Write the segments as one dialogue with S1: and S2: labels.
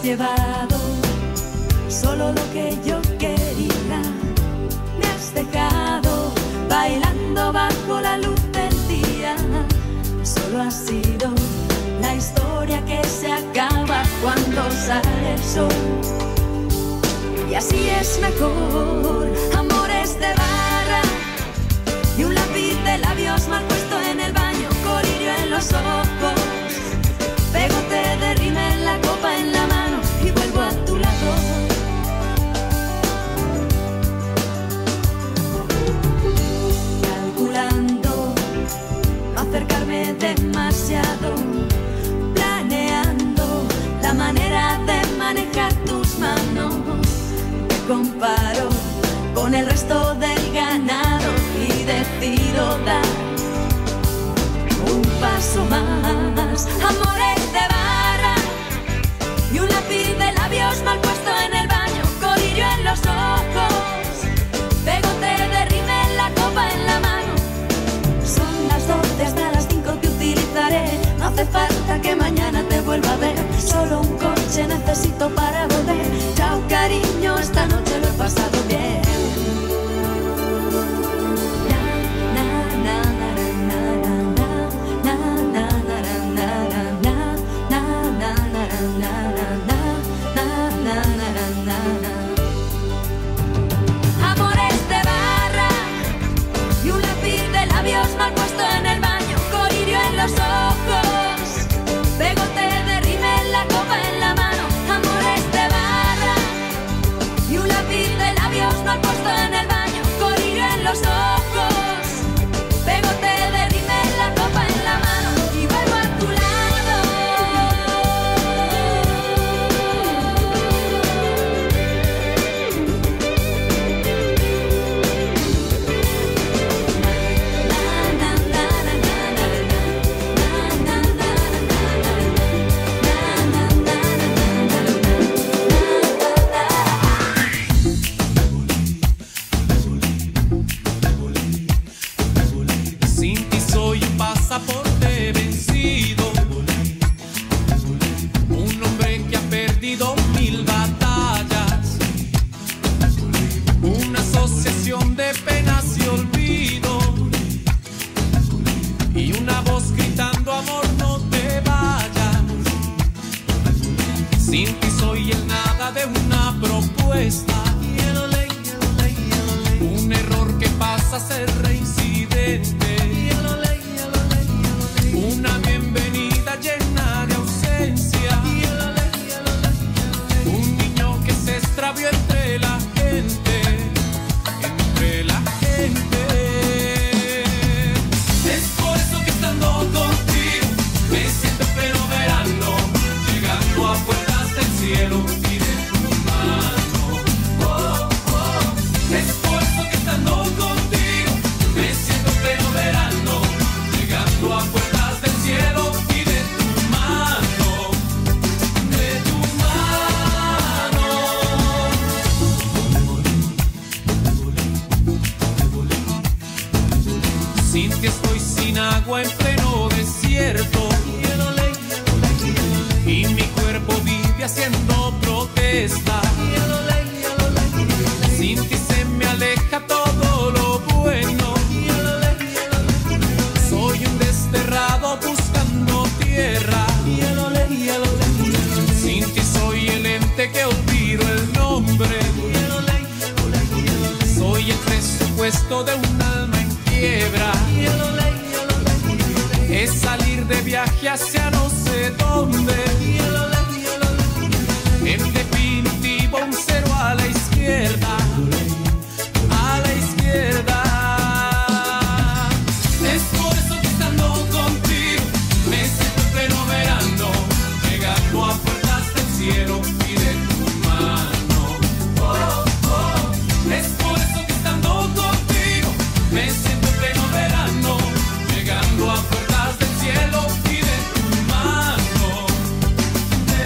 S1: llevado solo lo que yo quería. Me has dejado bailando bajo la luz del día. Solo ha sido la historia que se acaba cuando sale el sol. Y así es mejor, amores de barra y un lápiz de labios mal puesto en el baño, colirio en los ojos, pegote de rímel, la copa en la mano y vuelvo a tu lado. Calculando no acercarme demasiado, planeando la manera de manejar tus manos. Me comparo con el resto del ganado y decido dar un paso más. Amores de barra y un lápiz de labios mal puesto en el baño, colirio en los ojos, pegote de rímel, la copa en la mano. Son las 12 hasta las 5 que utilizaré. No hace falta que mañana te vuelva a ver. Solo un coche necesito para volver. Chao cariño, esta noche lo he pasado bien. Amores de barra y un lápiz de labios mal puesto en el baño, colirio en los ojos, pegote de rímel, la copa en la mano. Amores de barra y un lápiz de labios mal puesto en el baño, colirio en los ojos, pegote de rímel, la copa en la mano y vuelvo a tu lado.
S2: Sin ti soy un pasaporte vencido, un hombre que ha perdido 1000 batallas, una asociación de penas y olvido, y una voz gritando amor no te vayas. Sin ti soy el nada de una propuesta, un error que pasa a ser reincidente, una bienvenida llena de ausencia, un niño que se extravió entre la gente, entre la gente. Es por eso que estando contigo me siento en pleno verano, llegando a puertas del cielo y de tu mano. Oh, oh. Es por eso que estando contigo me siento en pleno verano, llegando a puertas del cielo y de tu mano, de tu mano. Sin ti estoy sin agua en pleno desierto, y mi cuerpo vive haciendo protesta. Sin ti se me aleja todo lo bueno, soy un desterrado buscando tierra. Sin ti soy el ente que olvido el nombre, soy el presupuesto de un alma en quiebra. Es salir de viaje hacia no sé dónde, en definitivo un cero a la izquierda, a la izquierda. Es por eso que estando contigo me siento en pleno verano, llegando a puertas del cielo y de tu mano. Oh, oh. Es por eso que estando contigo me siento en pleno verano, llegando a puertas del cielo y de tu mano, de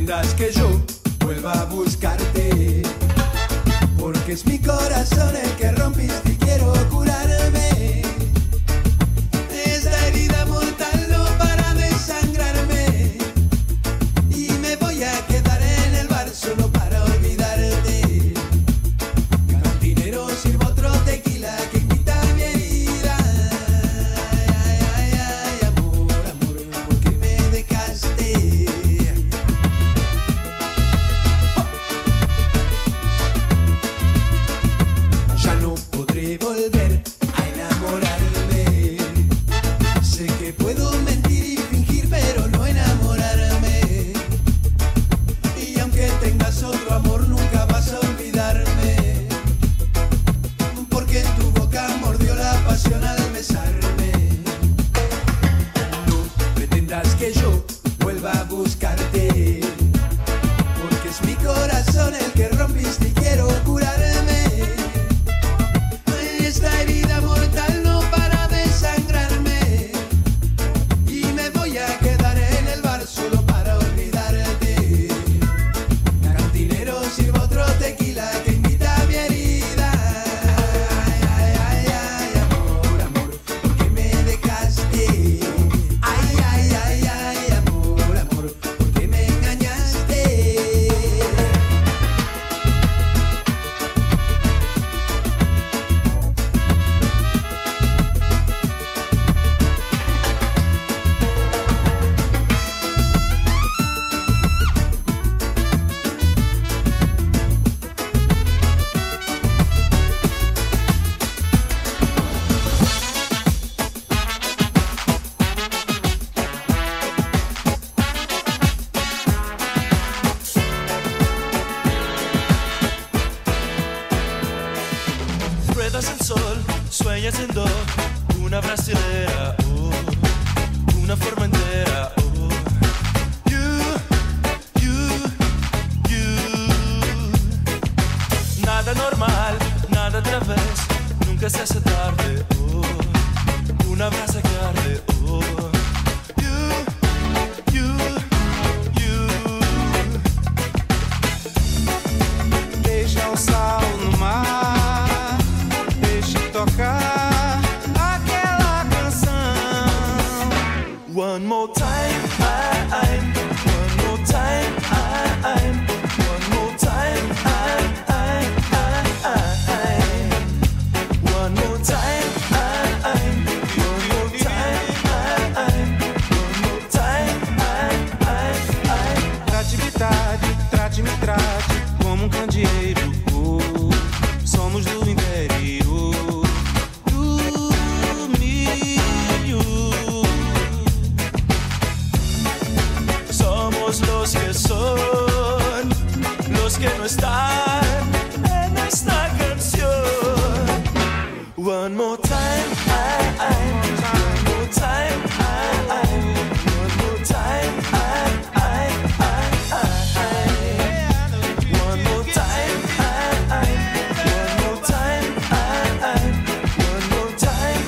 S3: pretendas que yo vuelva a buscarte, porque es mi corazón el que rompiste y quiero curarme. Esta herida mortal no para de sangrarme y me voy a quedar en el bar solo para olvidarte. Cantinero, sirvo otro tequila que quita mi herida. Ay, ay, ay, amor, amor, ¿por qué me dejaste? Ya no podré volver a enamorarme. Sé que puedo mentir y fingir, pero no enamorarme. Y aunque tengas otro amor, nunca vas a olvidarme, porque en tu boca mordió la pasión al besarme. No pretendas que yo vuelva a buscarte, porque es mi corazón el que rompiste y quiero curarme. Esta herida mortal no para de sangrarme y me voy a quedar en el bar solo para olvidarte. Cantinero, sirvo otro tequila que invita a mi herida. Ay, ay, ay, ay, amor, amor, ¿por qué me dejaste? Ay, ay, ay, ay, amor, amor, ¿por qué me engañaste?
S4: Ruedas el sol, sueñas siendo una brasilera, oh, una forma entera, oh. You. Nada normal, nada otra vez, nunca se hace tarde, oh, una brasa que arde, oh. You.
S5: Deixa o sal no mar, deixa tocar aquela canção.
S4: One more time, one more time, one more time, one more time, one more time,
S5: Trate-me, trate como um candeeiro. Oh, somos do interior do milho.
S4: somos los que son, los que no están en esta canción. One more time, one more time, one more time, one more time, one more time, one more time.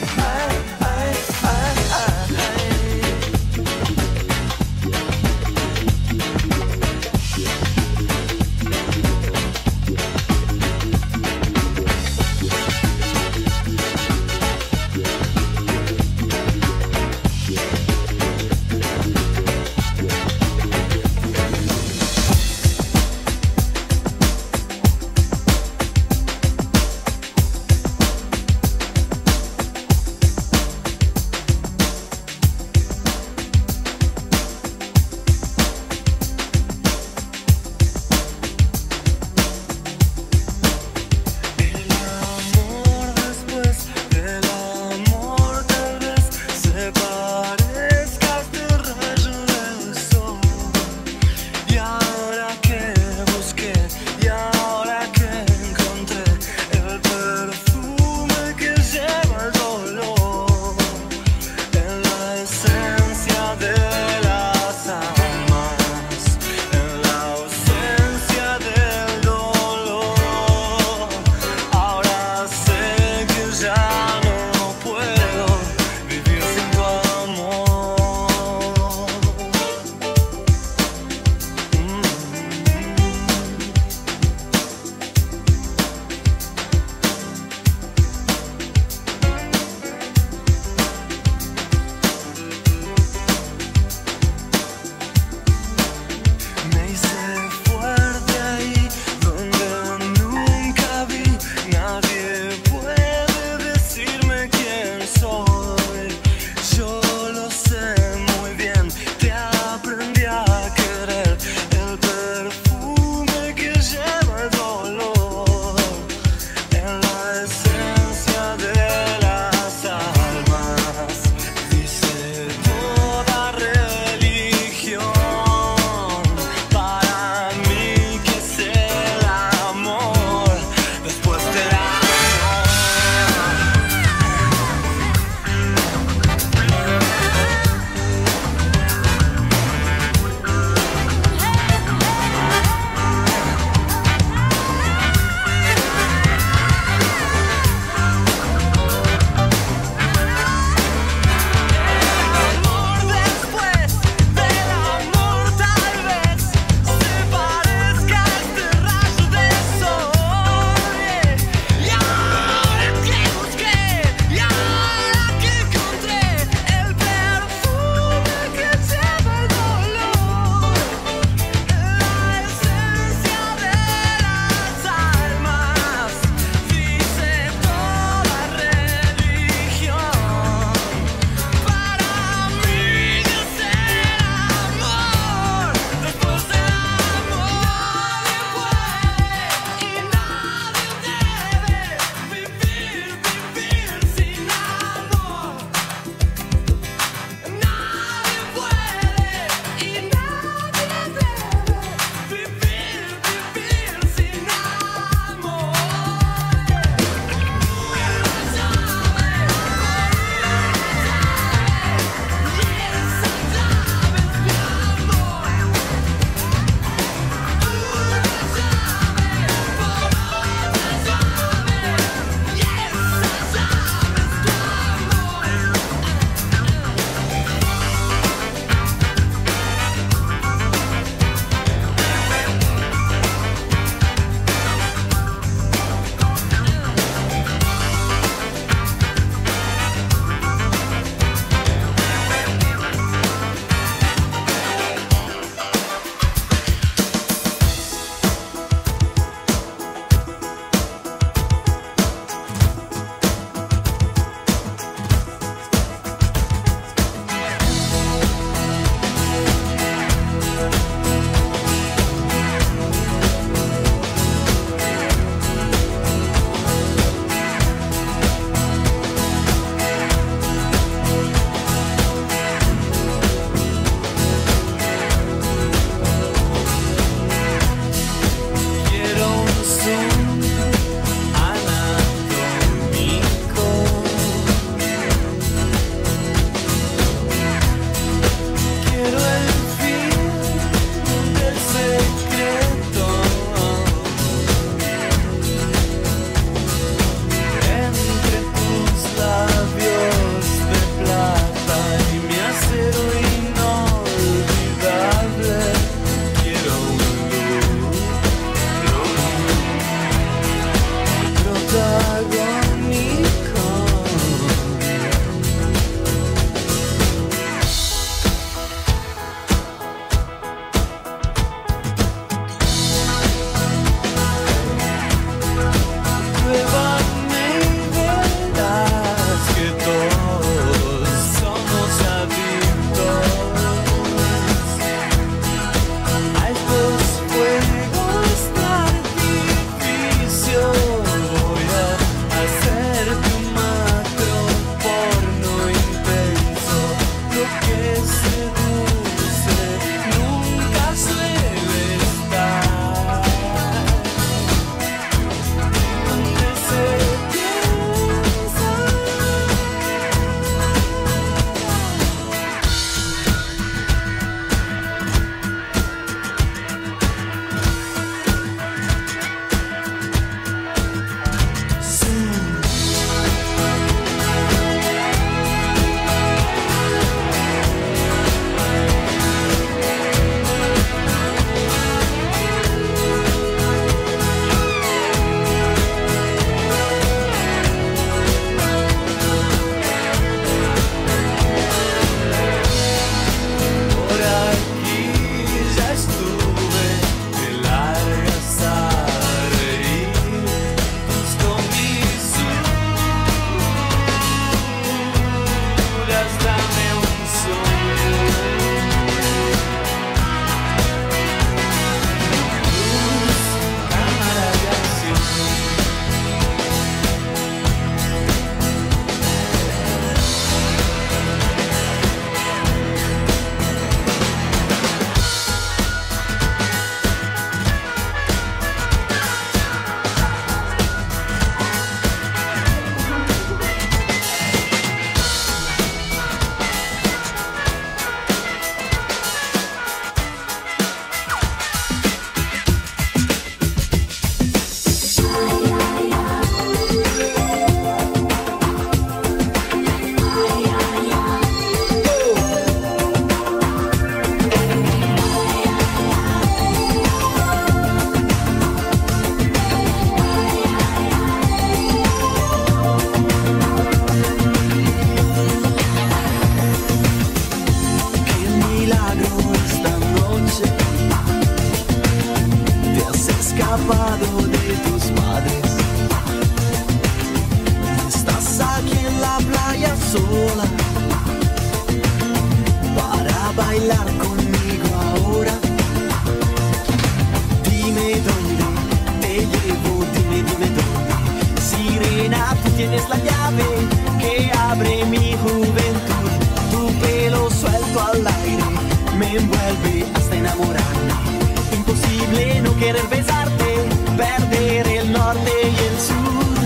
S6: imposible no querer besarte, perder el norte y el sur.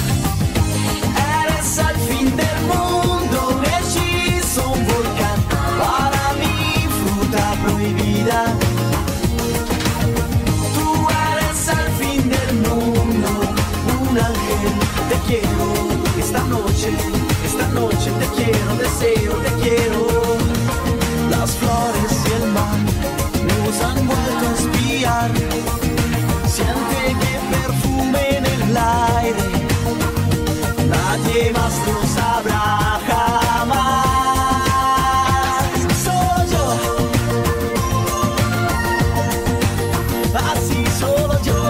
S6: Eres al fin del mundo, un hechizo, un volcán, para mí fruta prohibida. Tú eres al fin del mundo, un ángel, te quiero. Esta noche te quiero, deseo, te quiero. Las flores y el mar nos han vuelto a espiar. Siente que perfume en el aire, nadie más lo sabrá jamás. Soy yo, así solo yo.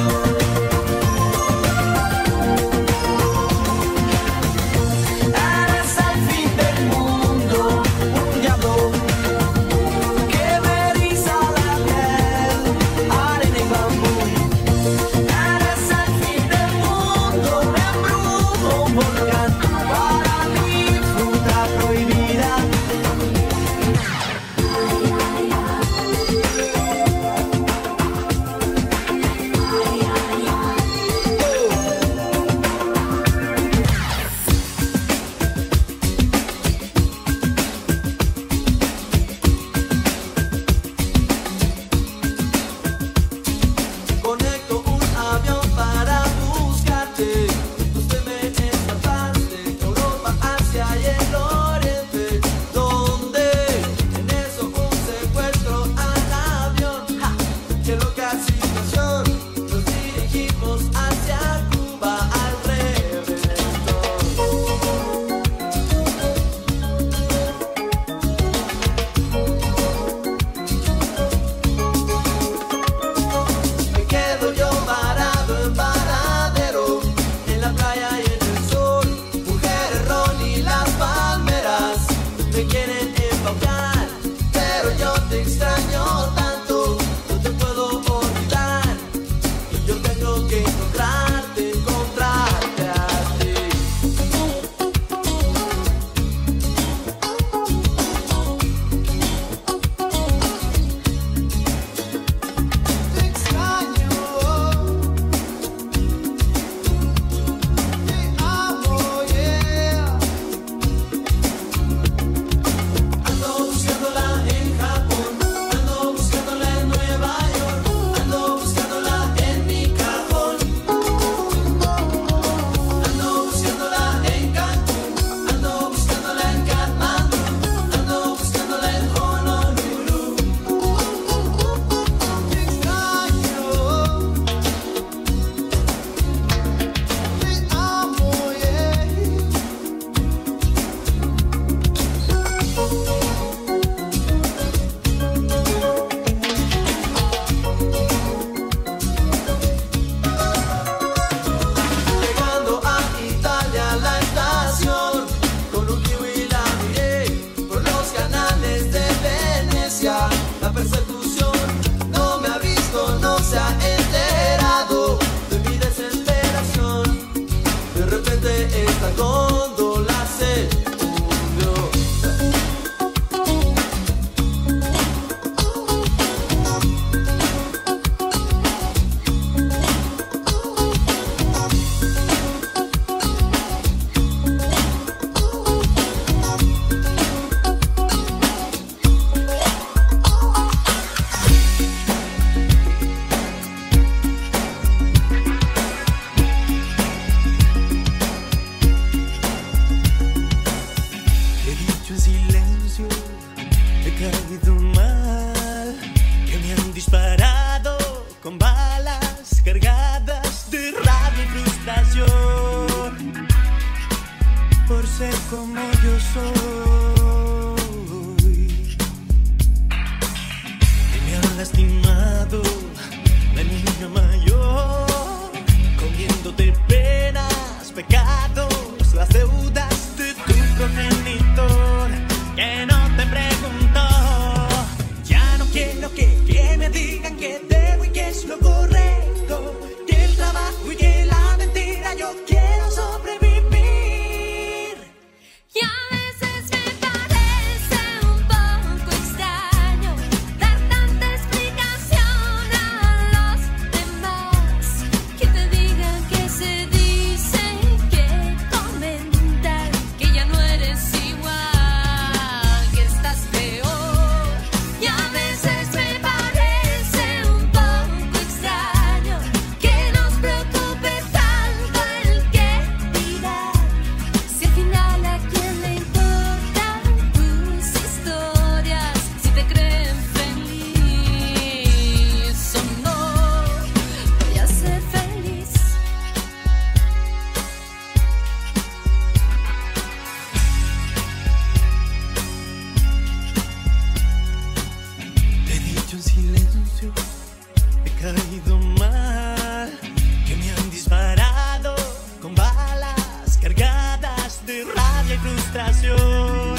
S5: caído mal, que me han disparado con balas cargadas de rabia y frustración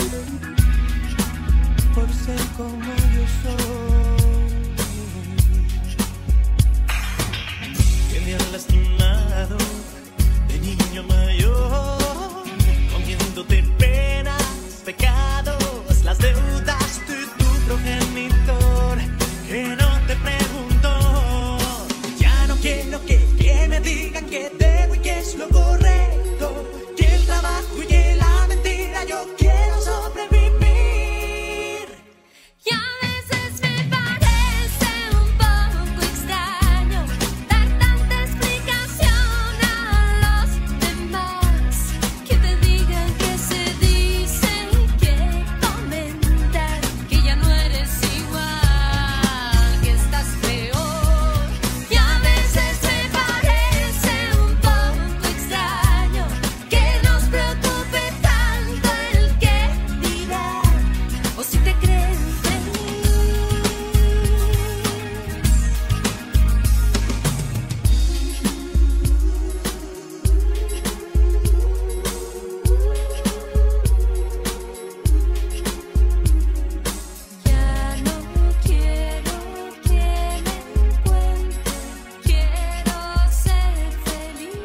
S5: por ser como yo soy, que me han lastimado de niño mayor, comiéndote penas, pecados, las deudas de tu progenitor, que no te pregunto. Ya no quiero que me digan que debo y que es lo correcto, que el trabajo y que la mentira, yo quiero sobrevivir.
S1: Y a veces me parece un poco extraño dar tanta explicación a los demás, que te digan que se dicen, que comentan que ya no eres igual, que estás peor. Y a veces me parece un poco extraño que nos preocupe tanto el que dirá, o si te creen feliz. Ya no quiero que me cuente, quiero ser feliz.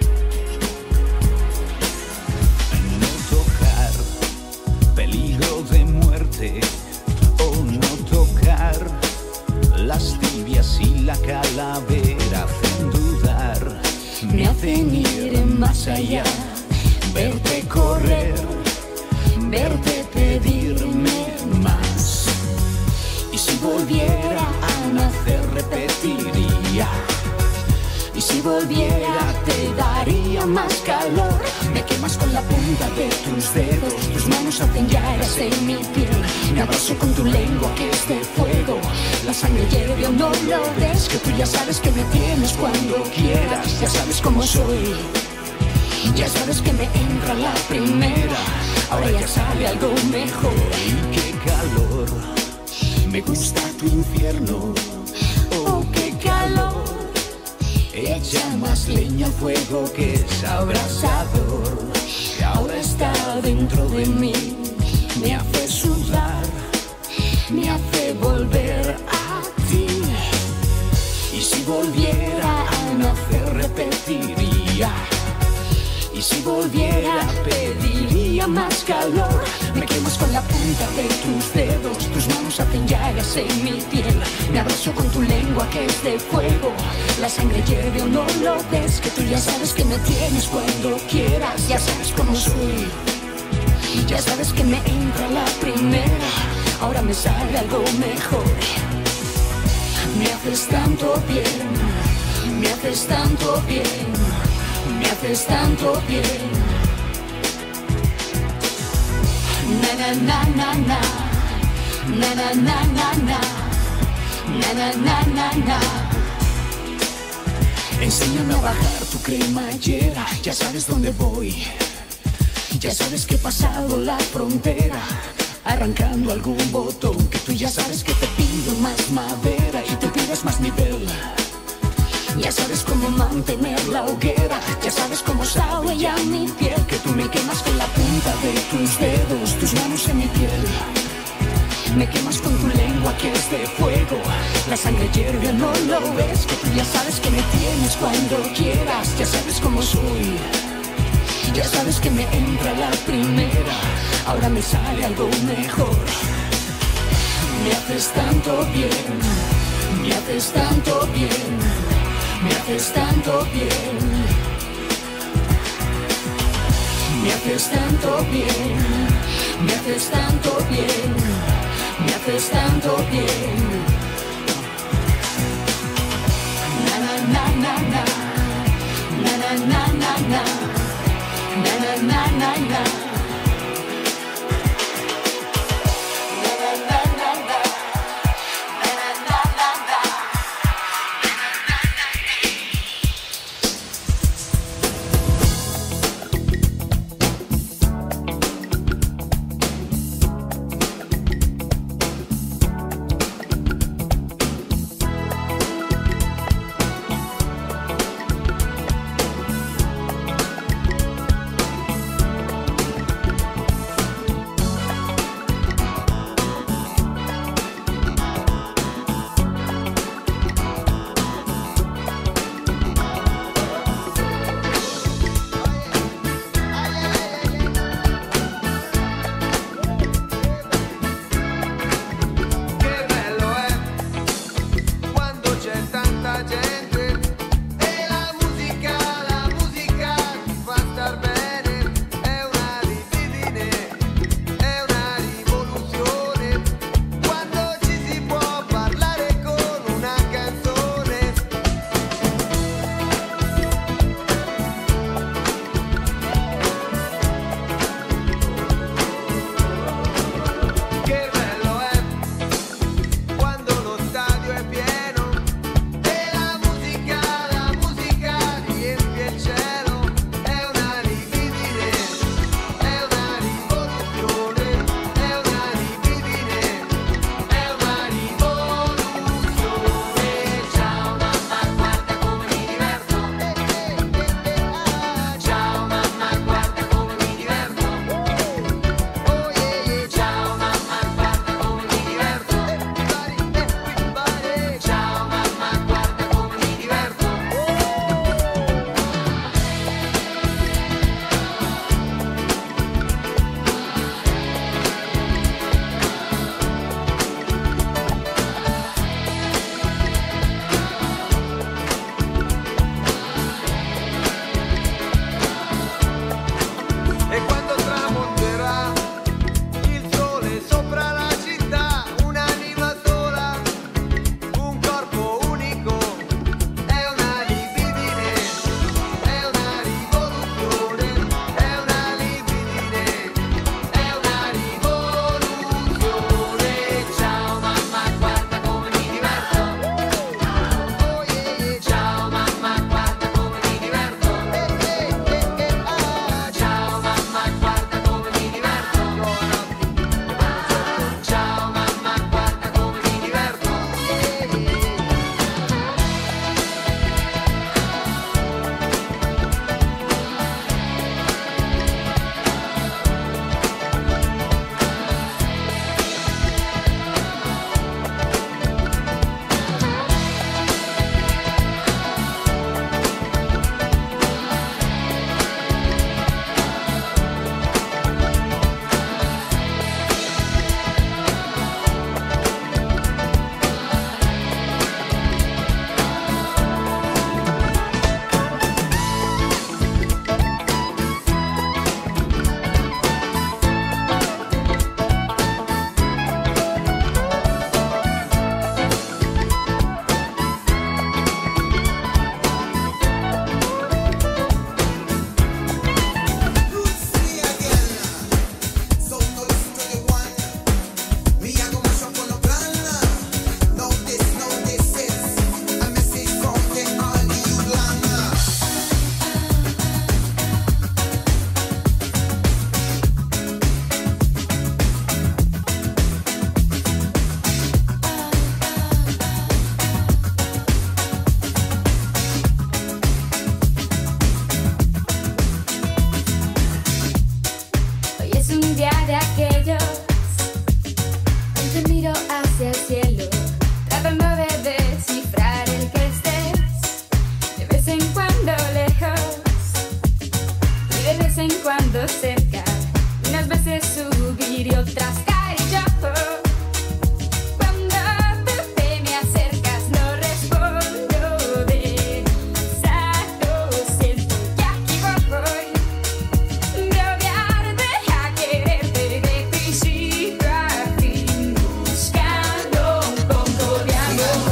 S7: No tocar peligro de muerte, o no tocar las tibias y la calavera, hacen dudar, me hacen ir más allá, verte correr, verte pedirme más. Y si volviera a nacer repetiría, y si volviera te daría más calor. Me quemas con la punta de tus dedos, tus manos hacen llagas en mi piel. Me abrazo con tu lengua que es de fuego, la sangre hierve o no lo ves, que tú ya sabes que me tienes cuando quieras. Ya sabes cómo soy, ya sabes que me entra la primera, ahora ya sale algo mejor. Y qué calor, me gusta tu infierno, oh qué calor. Echa más leña al fuego que es abrasador, y ahora está dentro de mí, me hace sudar, me hace volver a ti. Y si volviera a nacer repetiría, y si volviera pediría más calor. Me quemas con la punta de tus dedos, tus manos hacen llagas en mi piel. Me abrazo con tu lengua que es de fuego, la sangre hierve o no lo ves, que tú ya sabes que me tienes cuando quieras. Ya sabes cómo soy, ya sabes que me entra la primera, ahora me sale algo mejor. Me haces tanto bien, me haces tanto bien, me haces tanto bien. Na na na na na, na na na na na, na na na na na. Enséñame a bajar tu cremallera, ya sabes dónde voy, ya sabes que he pasado la frontera, arrancando algún botón, que tú ya sabes que te pido más madera y tú pides más nivel. Ya sabes cómo mantener la hoguera, ya sabes cómo sabe ya mi piel, que tú me quemas con la punta de tus dedos, tus manos en mi piel. Me quemas con tu lengua que es de fuego, la sangre hierve, no lo ves, que tú ya sabes que me tienes cuando quieras. Ya sabes cómo soy, ya sabes que me entra la primera, ahora me sale algo mejor. Me haces tanto bien, me haces tanto bien, me haces tanto bien, me haces tanto bien, me haces tanto bien, me haces tanto bien. Na na na na na, na na na na na, na na na na na.
S8: de aquellos en que miro hacia el cielo, tratando de descifrar el que estés, de vez en cuando lejos y de vez en cuando cerca, unas veces subir y otras caer. Yo cuando tú te me acercas no respondo de saco, siento que aquí voy de odiarte a quererte de principio a fin, buscando un poco de amor.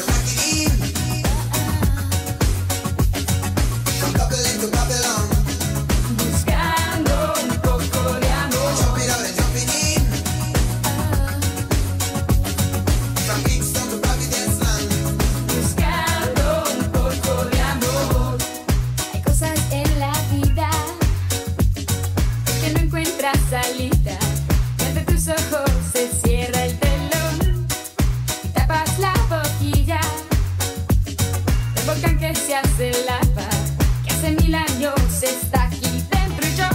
S8: Buscando un poco de amor. Buscando un poco de amor. Hay cosas en la vida que no encuentras salida, y ante tus ojos se cierra el telón y tapas la boquilla del volcán que se hace lava, que hace 1000 años está aquí dentro, y yo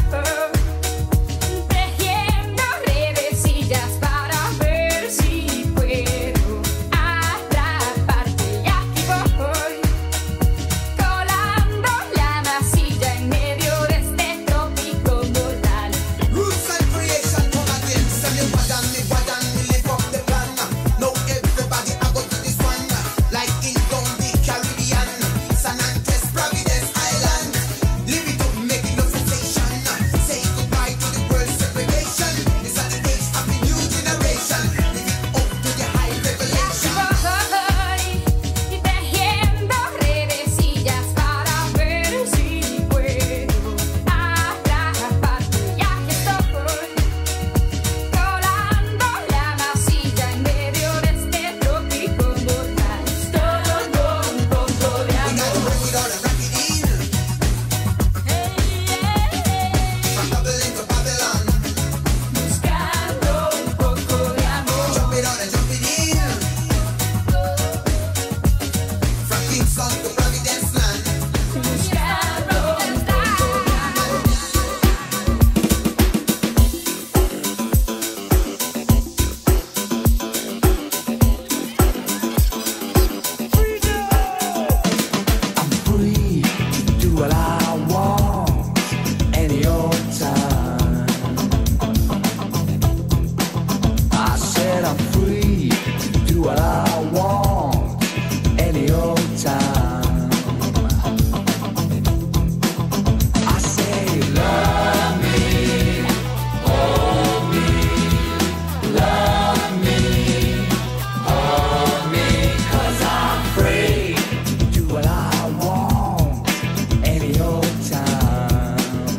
S8: tejiendo redesillas para ver si puedo atraparte, y aquí voy colando la masilla en medio de este trópico mortal.
S3: Roots and creation come again. Send me live up the plan. Now everybody I go to this one. Like in down the Caribbean, San Andres, Providence Island. Live it up, make it no sensation. Say goodbye to the world's segregation. It's at the age of the new generation. Live it up to the high revelation.
S8: Voy tejiendo redesillas para ver si puedo atraparte, y aquí estoy colando la masilla en medio de este trópico mortal. Todo con un poco de
S3: We
S8: amor.
S3: gotta bring it all and rock it in. From Dublin to Babylon.
S8: Buscando un poco de amor.
S3: Jump it on and jump it in. From Kingston to Providence land.
S8: Buscando un poco de amor.
S6: I'm free to do what I want any old time. I said I'm free to do what I want any old time. I say love me, hold me, love me, hold me, 'cause I'm free to do what I want any old time.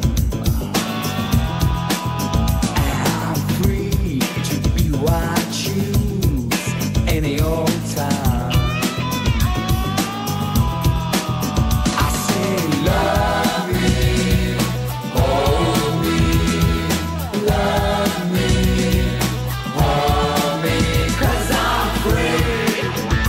S6: I'm free to be who I choose any old time. I say love me, hold me, love me, hold me, 'cause I'm free.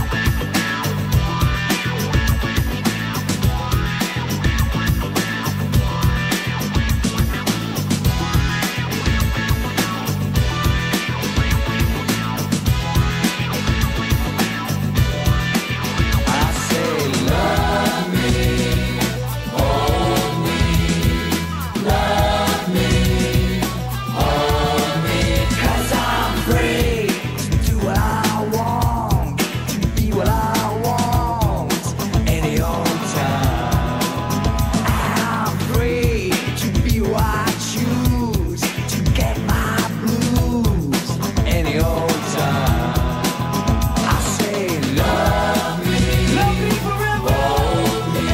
S6: I say love me, hold me, love me, hold me, 'cause I'm free to do what I want, to be what I want any old time. I'm free to be who I choose, to get my blues any old time. I say love me, forever, hold me,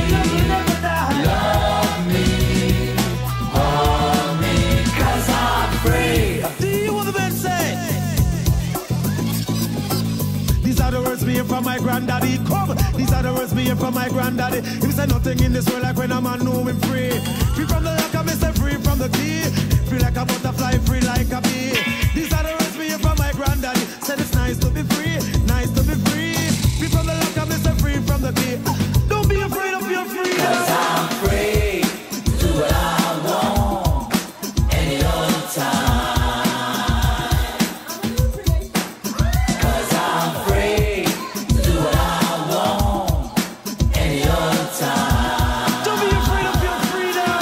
S6: love me, hold me, 'cause I'm free.
S9: Do you want the man say? These are the words me hear from my granddaddy. Come, these are the words me hear from my granddaddy. He said nothing in this world like when a man know him free. Free from the lock, I say free from the key. Free like a butterfly, free like a bee. These are the words me hear from my granddaddy. Said it's nice to be free, nice to be free. Free from the lock, I say free from the key. Don't be afraid of your freedom.
S6: 'Cause I'm free to do what I want any old time. your time.
S9: Don't be afraid of your freedom.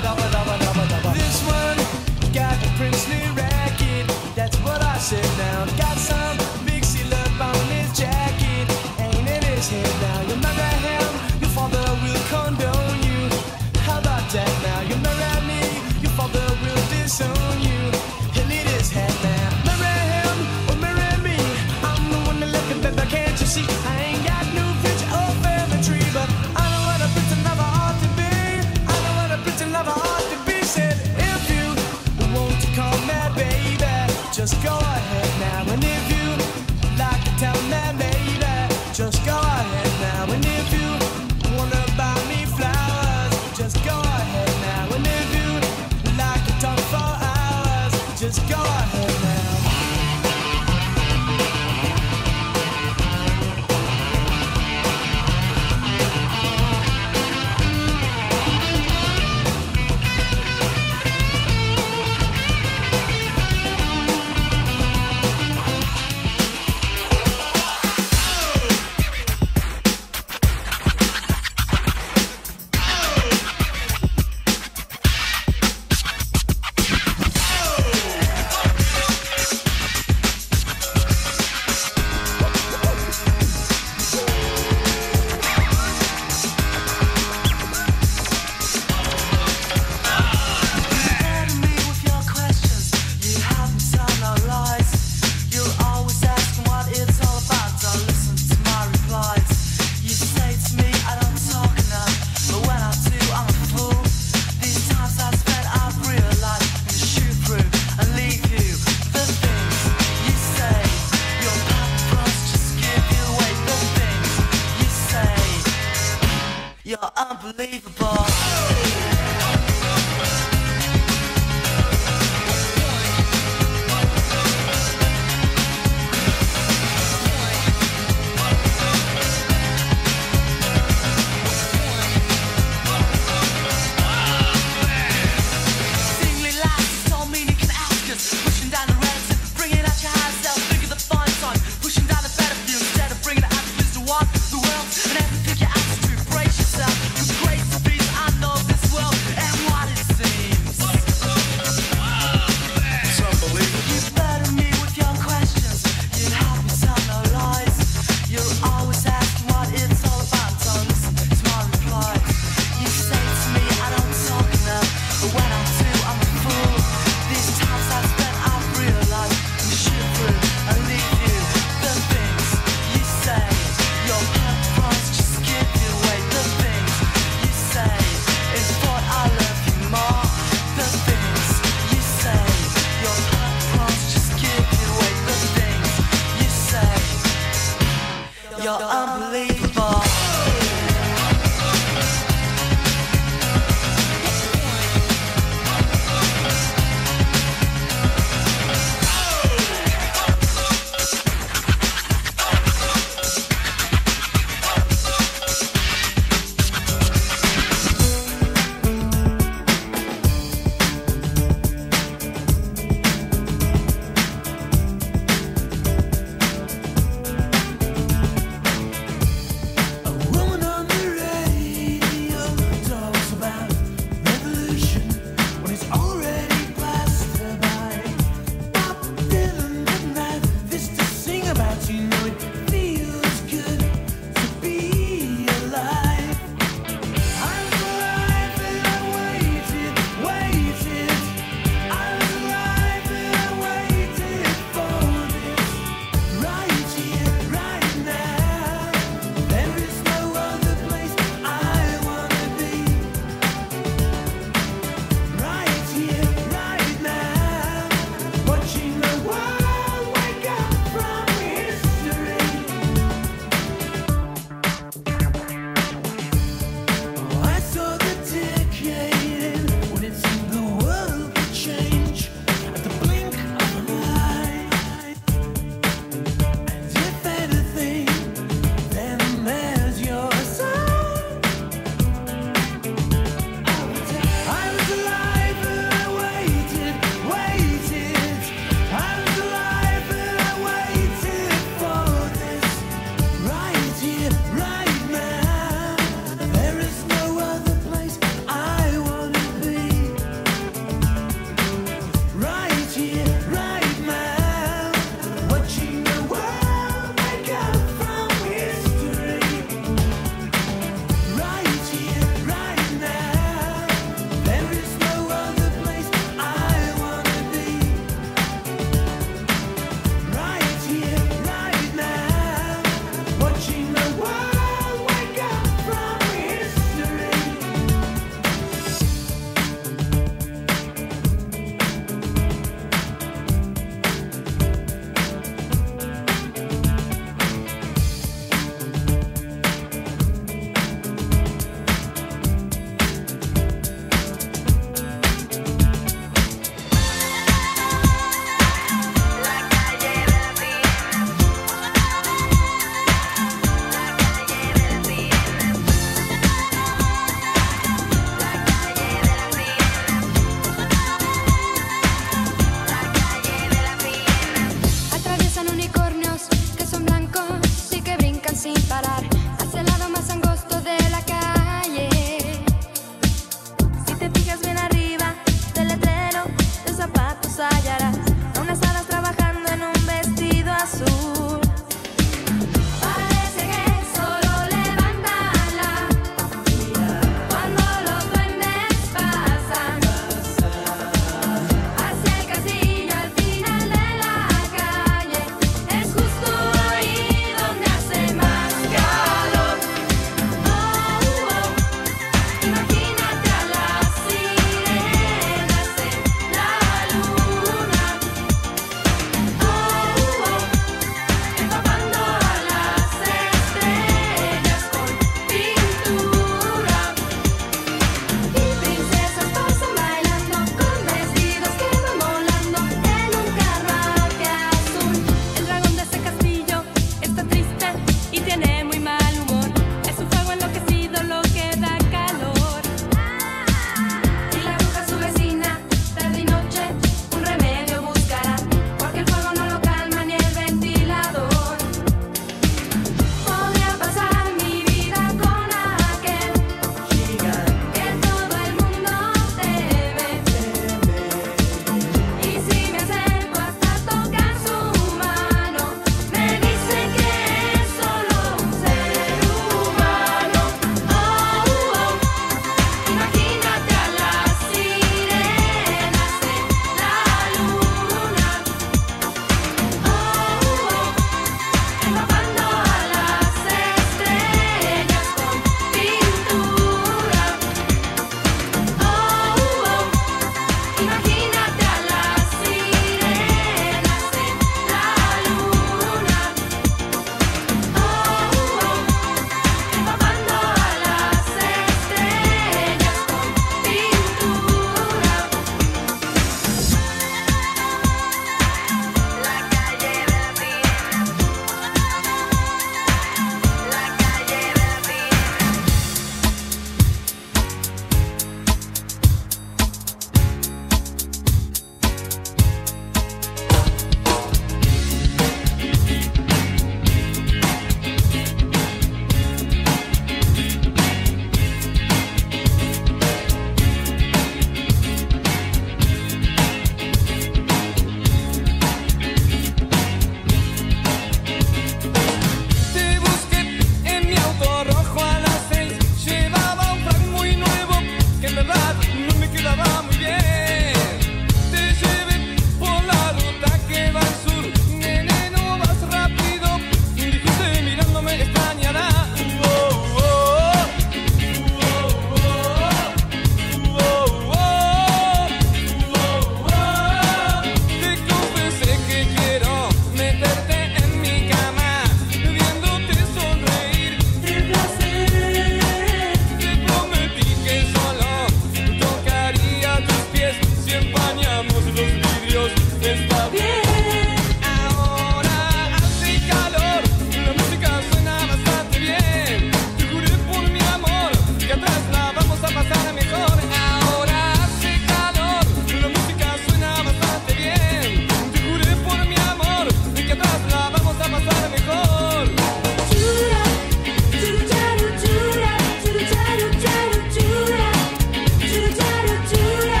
S2: pasar mejor.
S8: Chura, churu charu chura, churu charu charu chura, churu charu chura.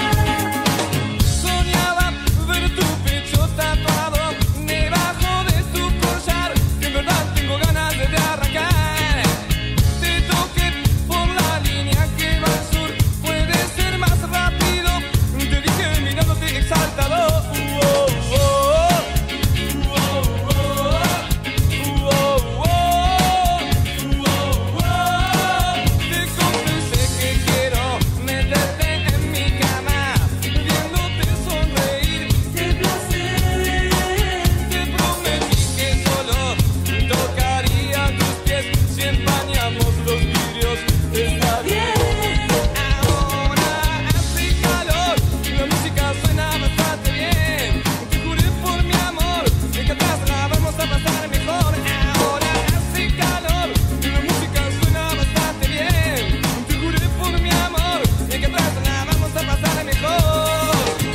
S2: Soñaba ver tu pecho tatuado debajo de tu collar, que en verdad tengo ganas de arrancar. Te toqué por la línea que va al sur, puede ser más rápido. Te dije mirándote exaltado. Te confesé que quiero meterte en mi cama, viéndote sonreír. ¡Qué placer! Te prometí que solo tocaría tus pies si empañamos los vidrios. Está bien. Ahora hace calor, la música suena bastante bien. Te juré por mi amor que atrás la vamos a pasar mejor. Ahora hace calor, la música suena bastante bien. Te juré por mi amor que atrás la vamos a pasar mejor.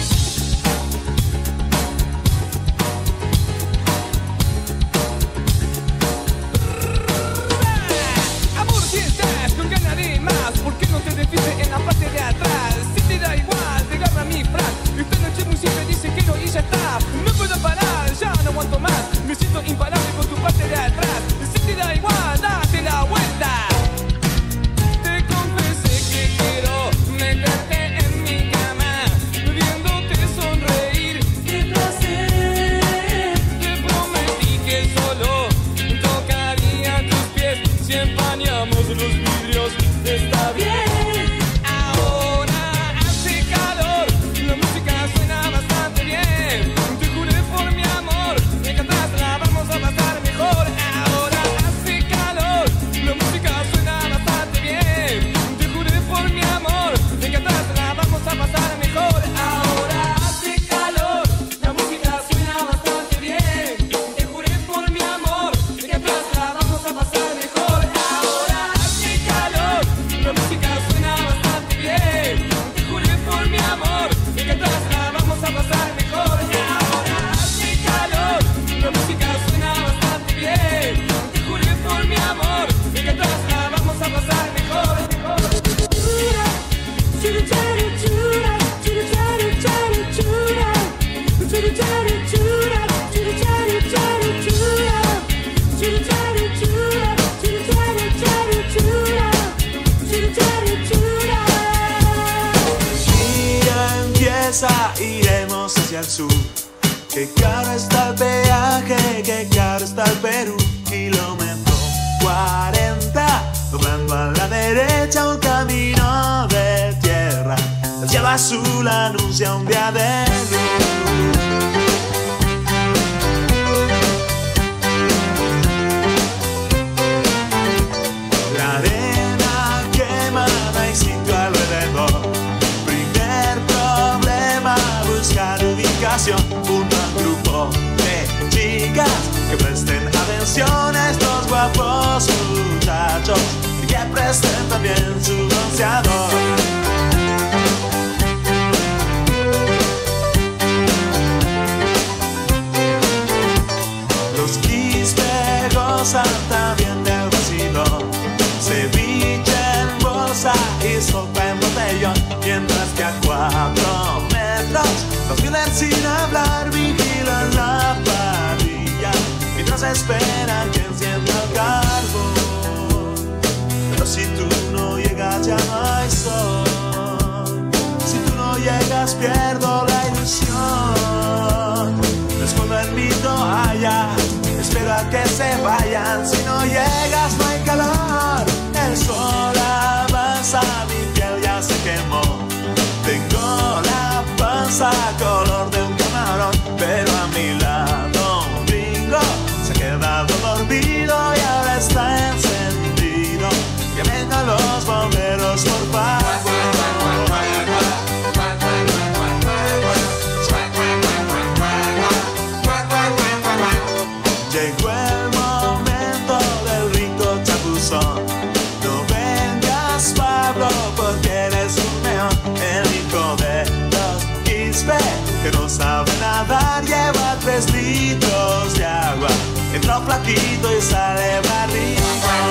S2: Amor, si estás con ganas de más, ¿por qué no te desfices en la parte de atrás? Si te da igual, te agarra mi frac. Esta noche muy simple, dice que no y ya está. No puedo parar, ya no aguanto más. Me siento imparable con tu parte de atrás. Si te da igual, date la vuelta. Te confesé que quiero meterte en mi cama, viéndote sonreír. ¡Qué placer! Te prometí que solo tocaría tus pies si empañamos los vidrios. Está bien. Ahora hace calor, la música suena bastante bien. Te juré por mi amor que atrás la vamos a pasar mejor. Ahora hace calor, la música suena bastante bien. Te juré por mi amor que atrás la vamos a pasar mejor. Ahora hace calor, la música suena bastante bien. Te juré por mi amor que atrás la vamos a pasar mejor. Ahora hace calor, la música suena bastante bien. Te juré por mi amor que atrás la vamos a pasar mejor. Ahora hace calor, la música suena bastante bien. Te juré por mi amor que atrás la vamos a pasar mejor.
S8: Chura, churu charu chura, churu charu charu chura, churu charu chura, churu charu charu chura, churu charu chura, churu charu charu chura, churu charu chura.
S6: Gira, empieza, iremos hacia el sur. Qué caro está el peaje, qué caro está el Perú. Kilómetro 40, doblando a la derecha un camino de tierra. El cielo azul anuncia un día de luz. La arena quemada y sitio alrededor. Primer problema, buscar ubicación junto a un grupo de chicas que presten atención a estos guapos muchachos y que presten también su bronceador. Los quispe gozan también del vacilón, ceviche en bolsa y sopa en botellón, mientras que a 4 metros los miran sin hablar, vigilan la parrilla mientras esperan que encienda el carbón. Pero si tú no llegas ya no hay sol, si tú no llegas pierdo la ilusión. Me escondo en mi toalla, espero a que se vayan. Si no llegas no hay calor, el sol avanza, mi piel ya se quemó. Tengo la panza color de un camarón, pero a mi lado un gringo se ha quedado dormido y ahora está encendido. Que vengan los bomberos por favor. Llegó el momento del rico chapuzón. No vengas, Pablo, porque eres un meón. El hijo de los Quispe
S5: otro flaquito y sale barriga.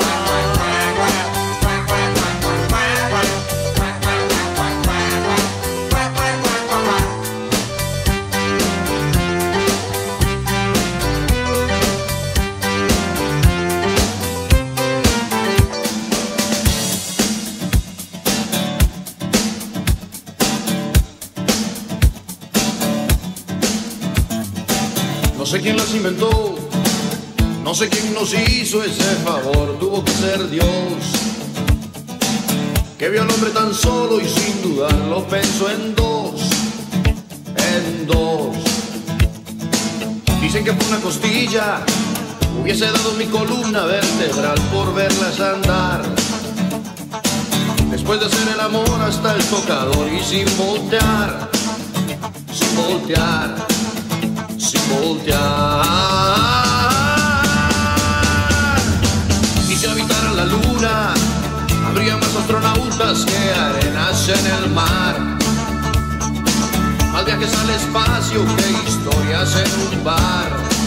S10: No sé quién las inventó, no sé quién nos hizo ese favor, tuvo que ser Dios, que vio al hombre tan solo y sin dudarlo pensó en dos. Dicen que por una costilla hubiese dado mi columna vertebral por verlas andar, después de hacer el amor hasta el tocador y sin voltear, sin voltear. Y si habitaran la luna, habría más astronautas que arenas en el mar, más viajes al espacio que historias en un bar.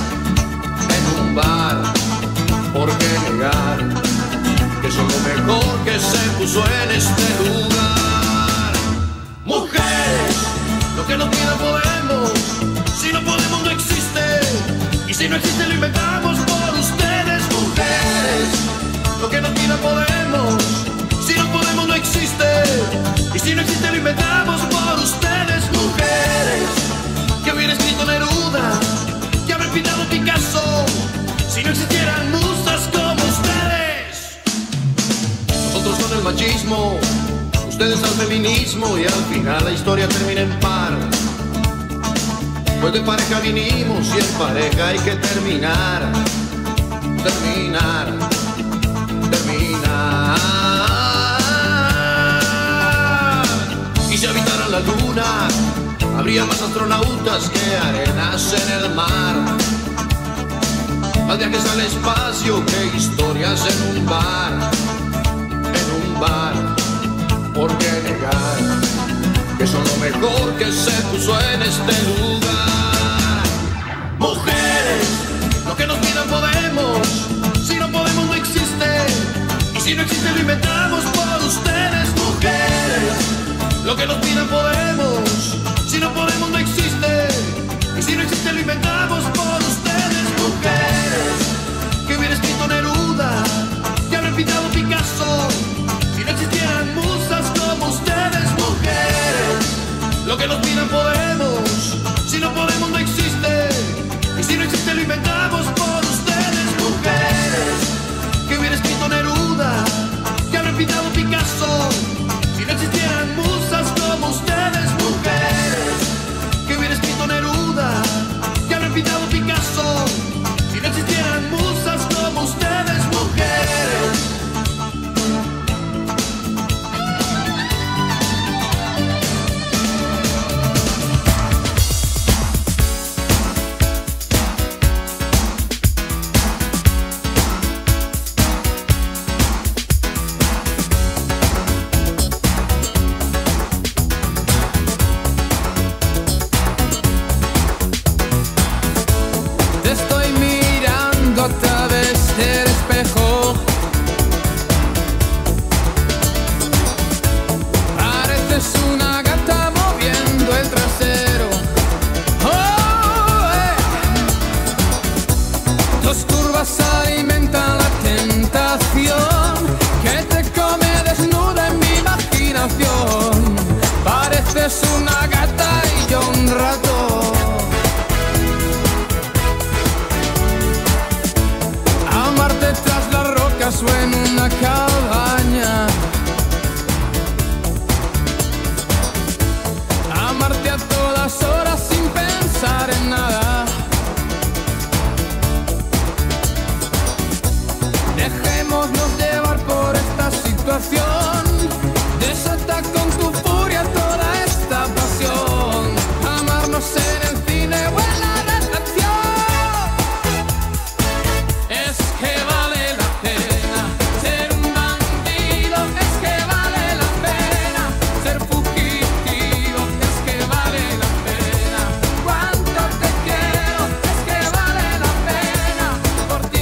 S10: ¿Por qué negar que son lo mejor que se puso en este lugar? Mujeres, lo que nos pida podemos. Si no podemos no existe, y si no existe lo inventamos por ustedes. Mujeres, lo que nos pida podemos. Si no podemos no existe, y si no existe lo inventamos por ustedes. Mujeres, que hubiera escrito Neruda, que habrá pintado Picasso, si no existieran musas como ustedes. Nosotros con el machismo, ustedes al feminismo, y al final la historia termina en par. Pues de pareja vinimos y en pareja hay que terminar. Y si habitaran la luna, habría más astronautas que arenas en el mar, más viajes al espacio que historias en un bar. ¿Por qué negar que son lo mejor que se puso en este lugar? Mujeres, lo que nos pidan podemos. Si no podemos no existe, y si no existe lo inventamos por ustedes. Mujeres, lo que nos pidan podemos. Si no podemos no existe, y si no existe lo inventamos por ustedes. Mujeres, que hubiera escrito Neruda, que habrá pintado Picasso, si no existieran musas como ustedes. Mujeres, lo que nos pidan podemos. Si no podemos no existe, y si no existe lo inventamos por ustedes. Mujeres, que hubiera escrito Neruda, que habrá pintado Picasso, si no existieran musas como ustedes. Mujeres, que hubiera escrito Neruda, que habrá pintado Picasso, si no existieran musas como ustedes. Mujeres.
S11: Te estoy mirando a través del espejo. Pareces una gata moviendo el trasero. Tus curvas alimentan la tentación que te come desnuda en mi imaginación. Pareces una gata y yo un ratón. Amarte tras las rocas o en una cabaña. Amarte a todas horas sin pensar en nada. Dejémonos llevar por esta situación. Desata con tu furia toda esta pasión. Amarnos en el cine o en la recepción. Es que vale la pena ser un bandido. Es que vale la pena ser fugitivo. Es que vale la pena cuánto te quiero. Es que vale la pena por ti.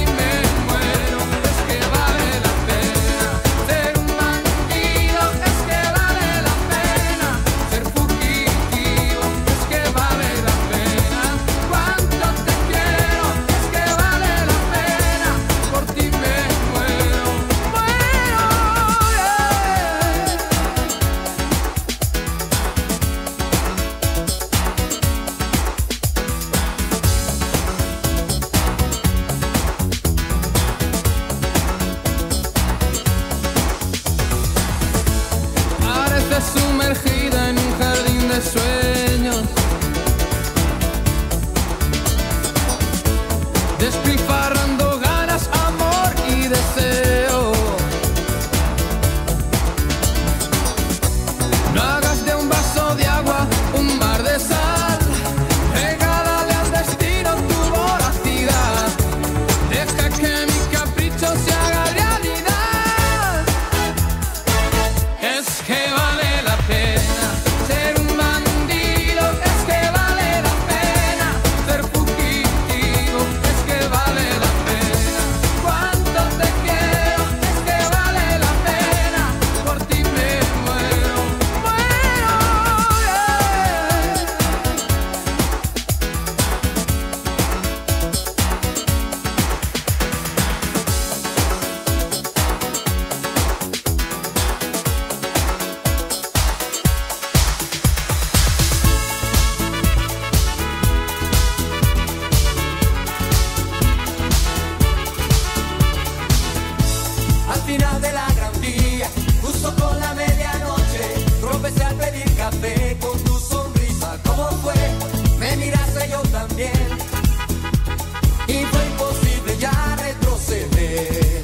S3: piel y fue imposible ya retroceder.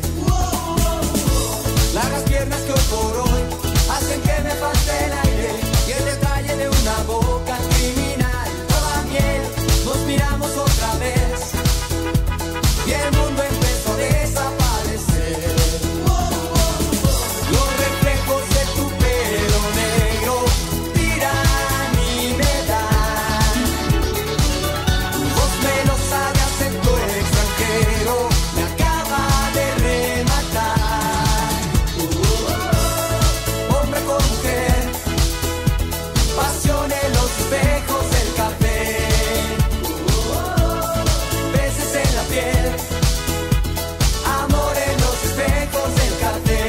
S3: Largas piernas que hoy por hoy hacen que me falte el aire y el detalle de una boca criminal. Toda miel, nos miramos otra vez y el mundo empezó a desaparecer. Los reflejos de tu pelo negro tiran y me dan. Tu voz melosada, acento extranjero, me acaba de rematar. Hombre con mujer, pasión en los espejos del café, besos en la piel, amor en los espejos del café.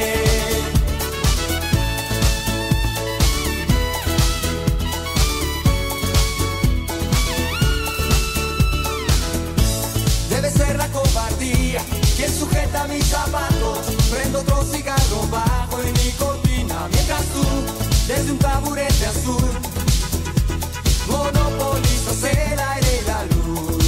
S3: Debe ser la cobardía quien sujeta mis zapatos. Prendo otro cigarro bajo en mi cortina mientras tú, desde un taburete azul, monopolizas el aire y la luz.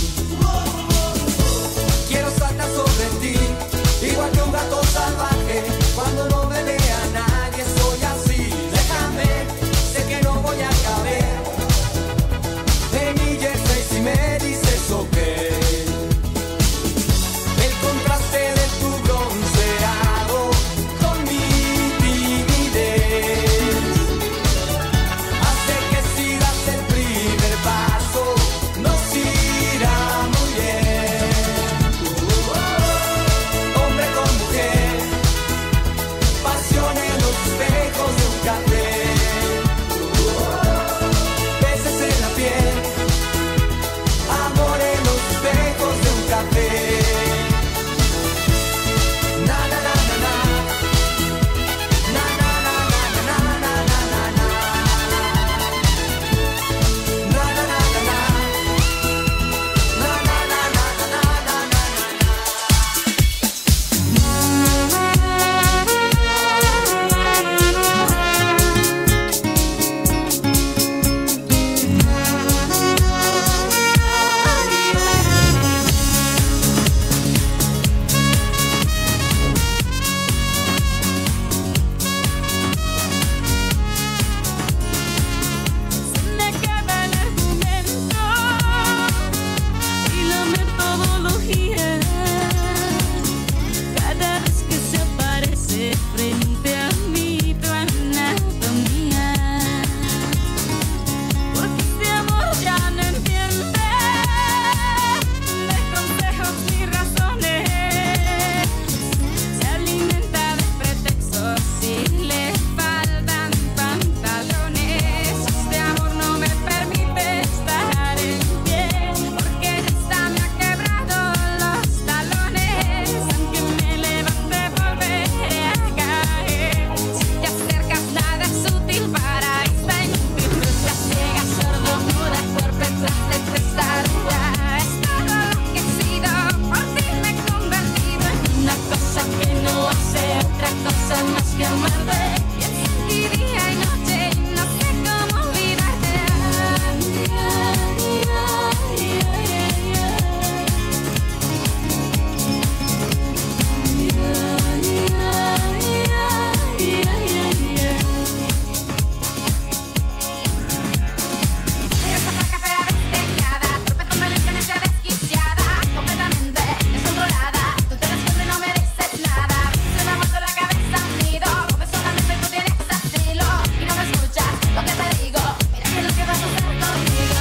S3: Quiero saltar sobre ti, igual que un gato salvaje. Cuando no me vea nadie soy así. Déjame, sé que no voy a caber en mi jersey si me dices ok. El contraste de tu bronceado con mi timidez hace que si das el primer paso nos irá muy bien. Hombre con mujer, pasión en los espejos de un café, besos en la piel, amor en los espejos de un café. Na na na na na, na na na na na na na na na, na na na na na, na na na na na na na.
S1: Se me acaba el argumento y la metodología cada vez que se aparece frente a mí tu anatomía. Porque este amor ya no entiende de consejos ni razones, se alimenta de pretextos y le faltan pantalones. Este amor no me permite estar en pie porque esta me ha quebrado los talones. Aunque me levante volveré a caer. Si te acercas nada es útil para esta inútil lucha ciega, sordo, muda, torpe, tras de testaruda. Es todo lo que he sido, por ti me he convertido en una cosa que no hace otra cosa más que amarte. Y día y noche y no sé cómo olvidarte. Esa flaca fea despejada, torpe con violencia desquiciada, completamente descontrolada. Tú te descuidas y no me dices nada. Se me ha vuelto la cabeza un nido, porque solamente tú tienes asilo y no me escuchas lo que te digo. Mira qué es lo que vas a hacer conmigo.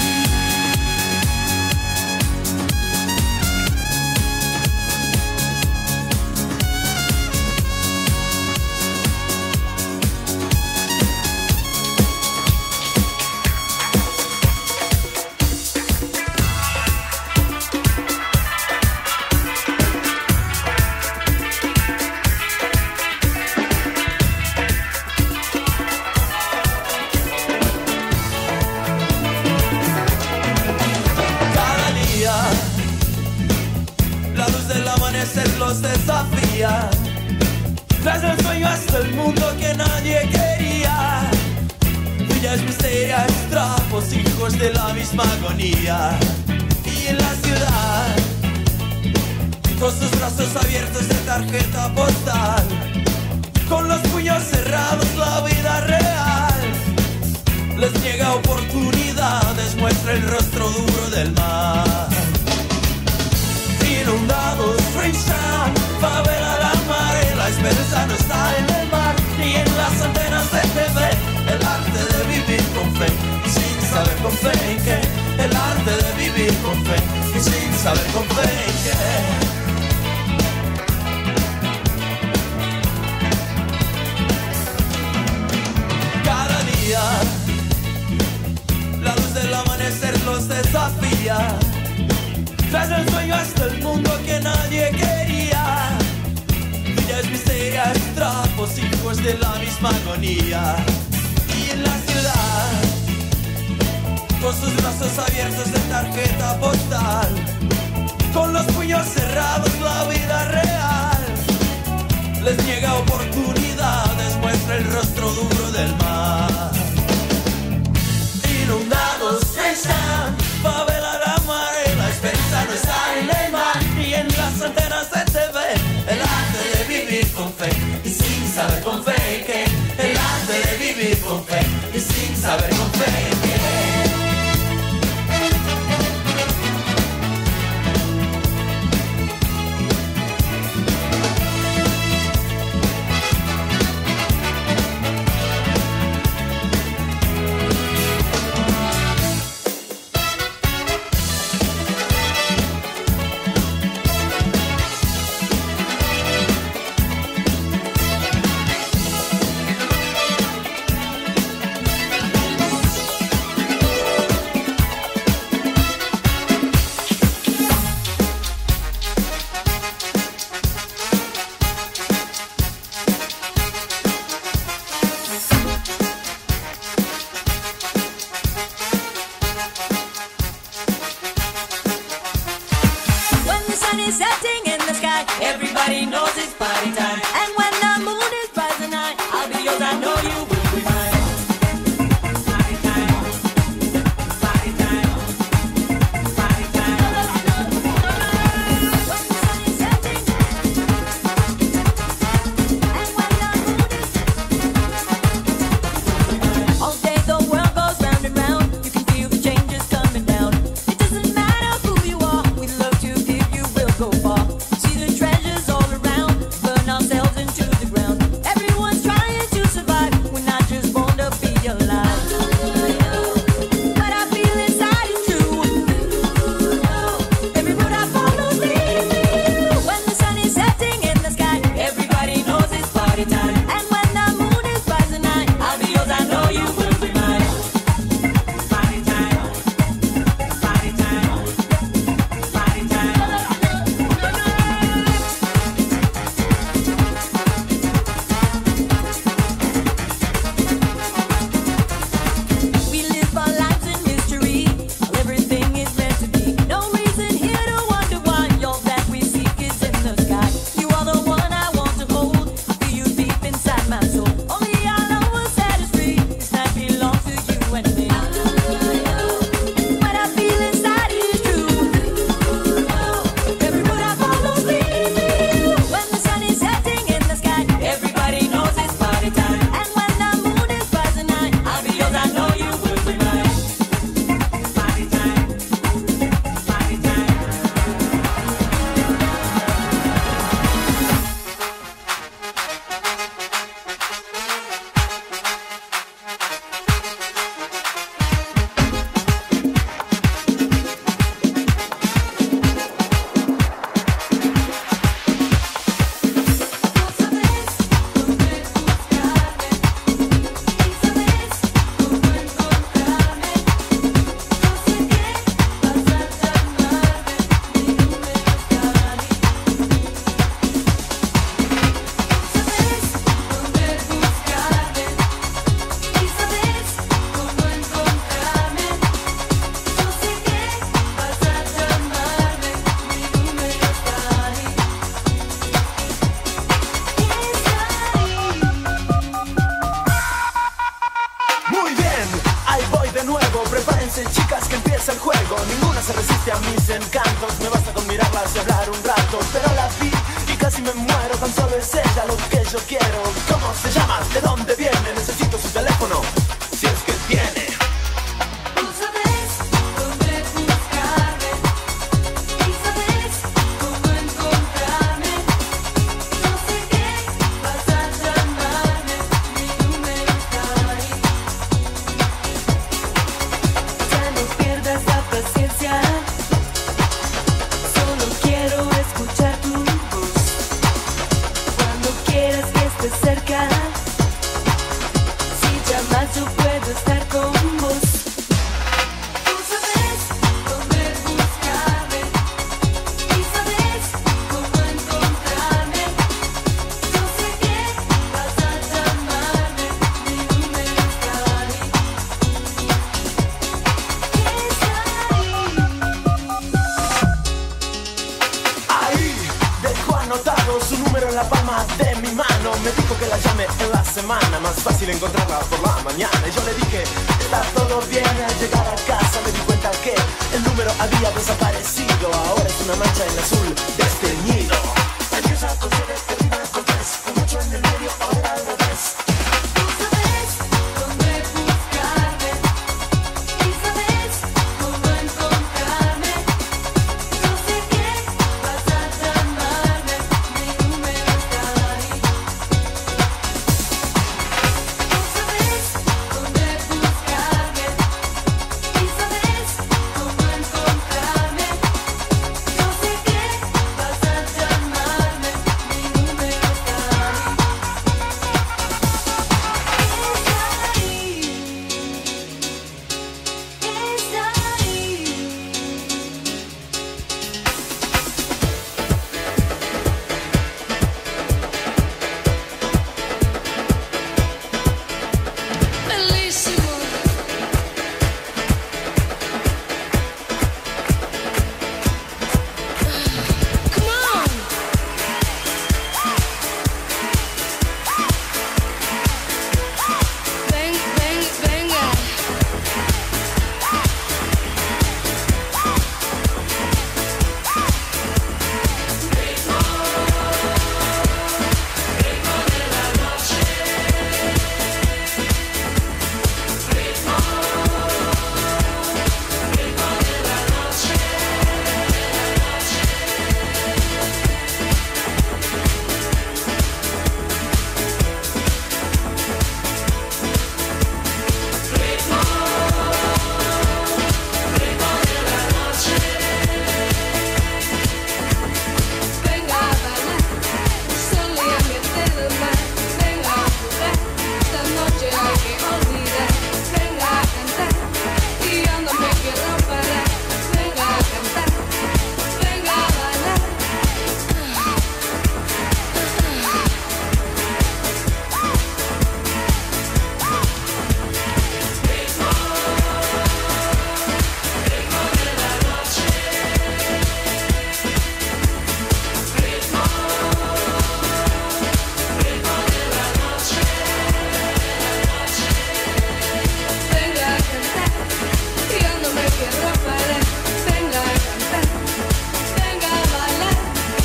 S4: Cada día la luz del amanecer los desafía. Tras el sueño hasta el mundo que nadie quería. Villas misterias, trapos, hijos de la misma agonía.
S12: Y en la ciudad, con sus brazos abiertos de tarjeta postal, con los puños cerrados la vida real les niega oportunidades, muestra el rostro duro del mar. Inundados, freestyle, favela la mar, la esperanza no está en el mar ni en las antenas de TV. El arte de vivir con fe y sin saber con fe en qué. El arte de vivir con fe y sin saber con fe en qué. La luz del amanecer los desafía, trae el sueño hasta el mundo que nadie quería. Villas, miserias, trapos, hijos de la misma agonía. Y en la ciudad, con sus brazos abiertos de tarjeta postal, con los puños cerrados la vida real les niega oportunidades, muestra el rostro duro del mar. Inundados están, favela la mar, la esperanza no está en el mar ni en las antenas de TV. El arte de vivir con fe y sin saber con fe que. El arte de vivir con fe y sin saber con fe que. Everybody knows it's party time. And when the moon is rising high, I'll be yours, I know you will be mine. Party time, party time, party time. When the sun is setting, and when the moon is all day the world goes round and round. You can feel the changes coming down. It doesn't matter who you are, we love to give you will go far. See the treasures all around.
S6: ganas de hablar un rato, pero la vi y casi me muero. Tan solo es ella lo que yo quiero. ¿Cómo se llama? ¿De dónde viene? Necesito su teléfono, si es que tiene.
S1: Tú sabes dónde buscarme y sabes cómo encontrarme. No sé qué vas a llamarme, mi número está ahí. Ya no pierdas la paciencia. Solo quiero escuchar tu voz. Cuando quieras que estés cerca, si llamas yo puedo estar con vos. Tú sabes dónde buscarme y sabes cómo encontrarme. No sé qué vas a llamarme, mi número está ahí.
S6: Ahí dejó anotado su número en la palma de mi mano. Me dijo que la llame en la semana, más fácil encontrarla por la mañana. Y yo le dije, está todo bien. Al llegar a casa me di cuenta que el número había desaparecido. Ahora es una mancha en azul desteñido. Empieza con 7, termina con 3, con 8 en el medio, ahora al revés.
S1: Tú sabes dónde buscarme y sabes cómo encontrarme. No sé qué vas a llamarme, mi número está ahí. Tú sabes dónde buscarme y sabes cómo encontrarme. No sé qué vas a llamarme, mi número está
S8: Bellissimo. Come on. Venga. Venga a bailar, solo y ambiente del mar. Venga a jugar, esta noche hay que olvidar. Venga a cantar, y yo no me quiero parar. Venga a cantar, venga a bailar. Venga a cantar, y yo no me quiero parar. Venga a cantar, venga a bailar.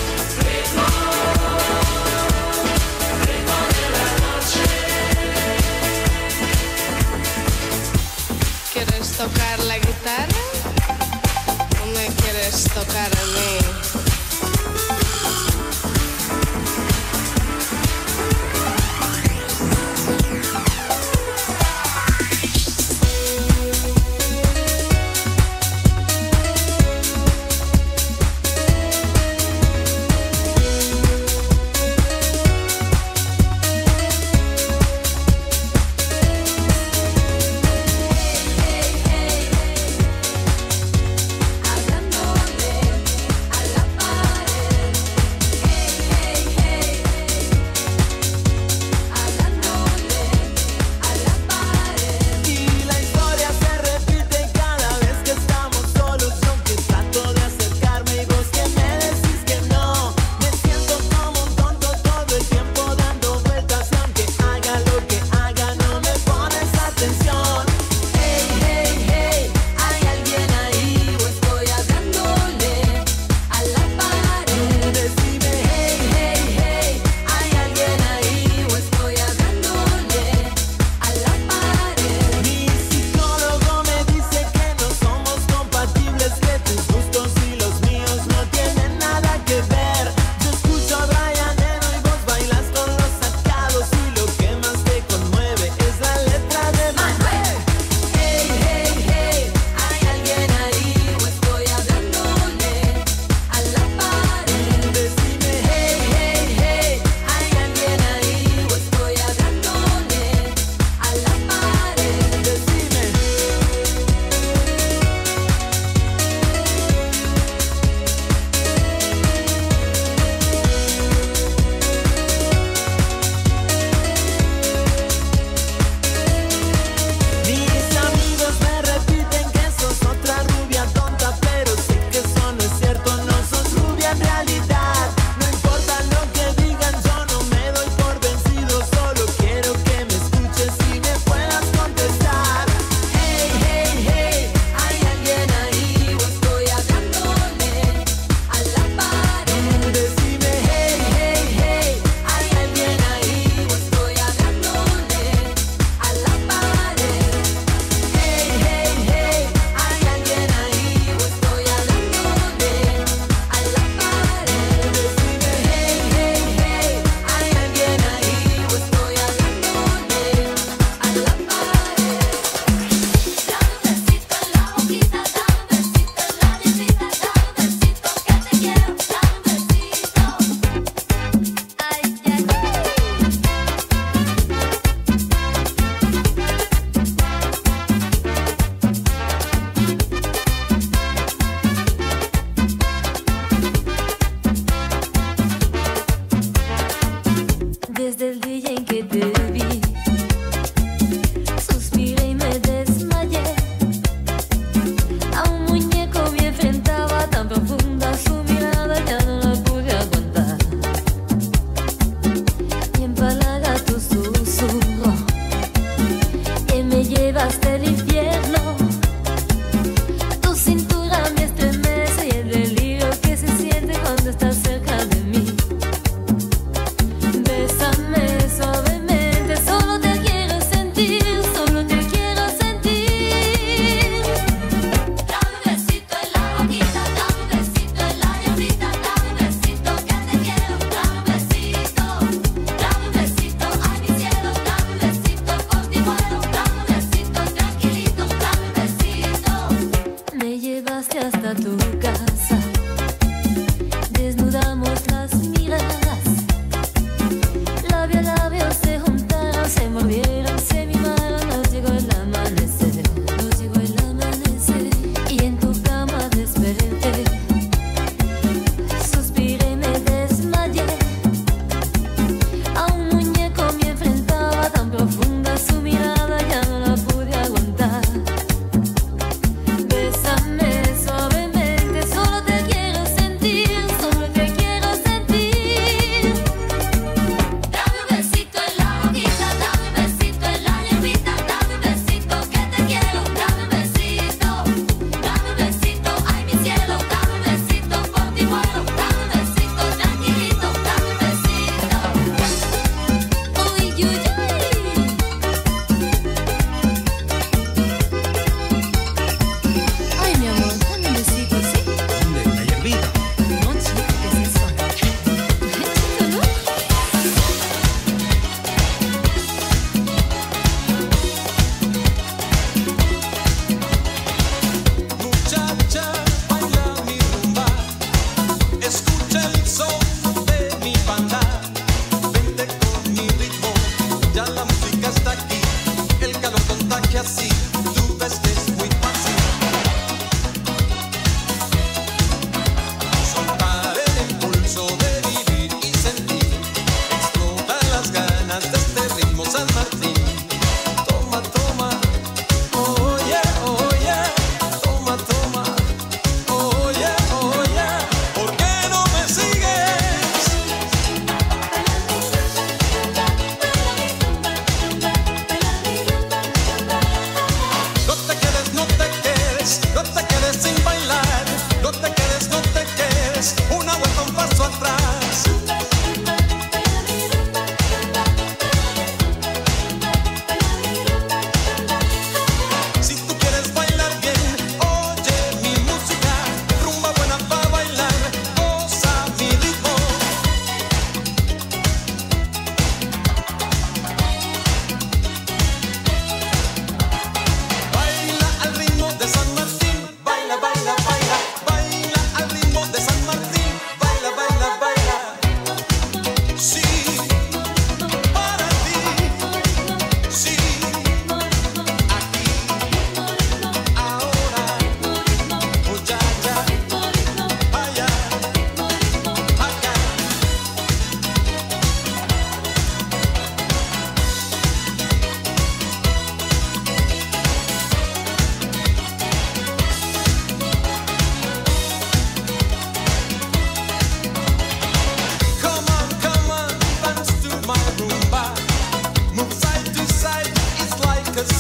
S8: ¿Quieres tocar la guitarra o me quieres tocar a mí?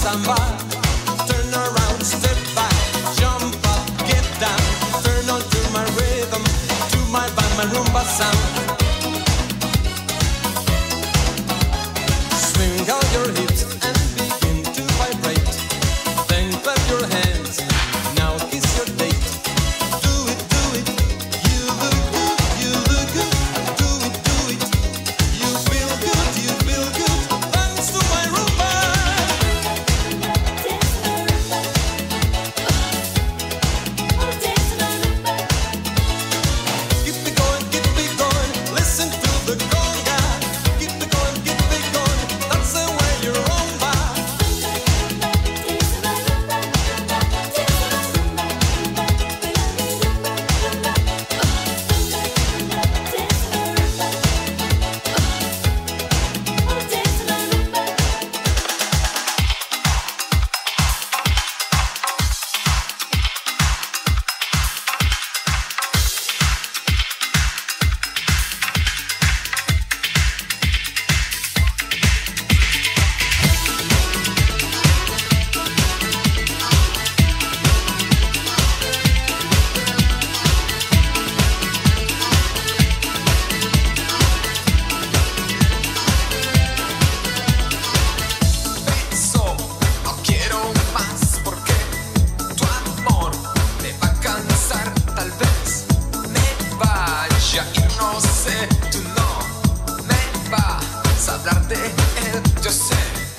S12: samba. Turn around, step back, jump up, get down. Turn on to my rhythm, to my vibe, my rumba sound. Swing out your hips and begin to vibrate. Then clap your hands, now kiss your date. Do it, you look good, you look good. Do it, you feel good. Dance to my rumba. Keep it going, listen to the conga. Keep it going, that's the way you rumba.
S13: Eso, no quiero más porque tu amor me va a cansar. Tal vez me vaya a ir, no sé, tú no me vas a hablar de él, yo sé.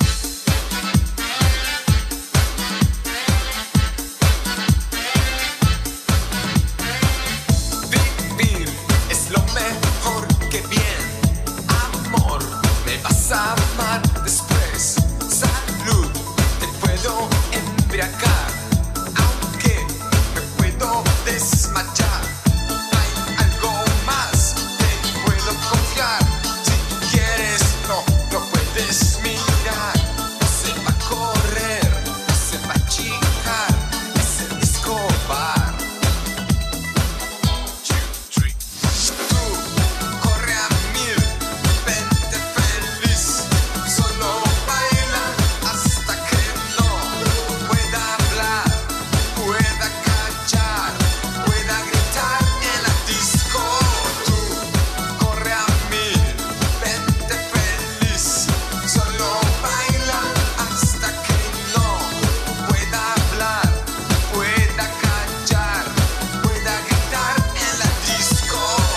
S13: Vivir es lo mejor que bien. Amor, me vas a amar después. Salud, te puedo embriagar, aunque me puedo desmayar. Hay algo más, te puedo confiar. Si quieres, no puedes mirar. No se va a correr, no se va a chicar. Es el Escobar. Tú corre a mil, vente feliz. Solo baila hasta que no pueda hablar, pueda callar, pueda gritar en la disco. Tú corre a mil, vente feliz. Solo baila hasta que no pueda hablar, pueda callar, pueda gritar en la disco.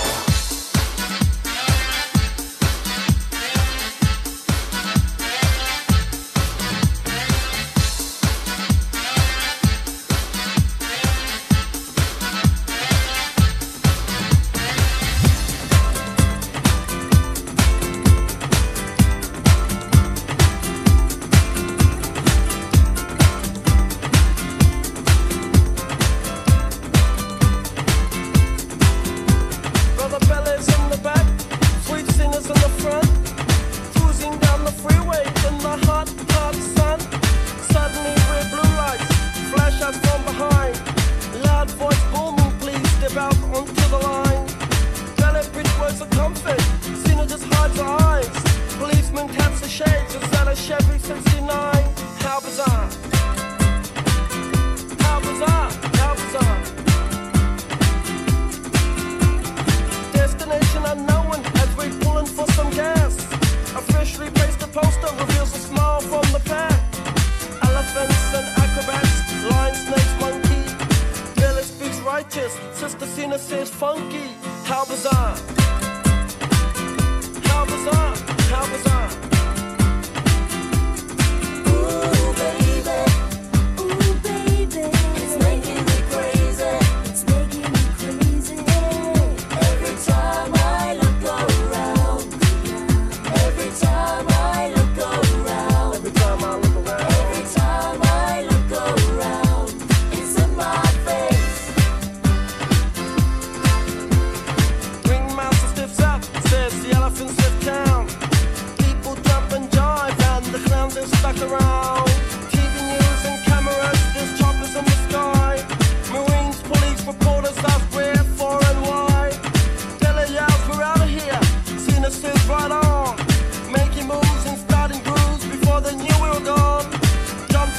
S14: Brother Bellas in the back, sweet singers in the front, cruising down the freeway in the hot, hot sun. Suddenly red blue lights flash us from behind. Loud voice booming, please step out onto the line. Ballet bridge words of comfort, Cena just hides her eyes. Policeman taps the shades, is that a Chevy 69? How bizarre. How bizarre, how bizarre. Destination unknown as we're pulling for some gas. A freshly pasted poster reveals a smile from the pack. Elephants and acrobats, lion, snakes, monkey. Billy speaks righteous, Sister Cena says funky. How bizarre. How bizarre, how bizarre.
S1: Ooh, baby, it's making me crazy. It's making me crazy. Every time I look around, every time I look around,
S14: Every time I look around,
S1: every time I look around, it's in my face.
S14: Ringmaster stiffs up, says the elephants lift town. People jump and jive and the clowns are stuck around. TV news and cameras, there's choppers in the sky. Marines, police, reporters ask where, for and why. Billy yells, we're out of here. Cena says right on. Making moves and starting grooves before they knew we were gone. Jump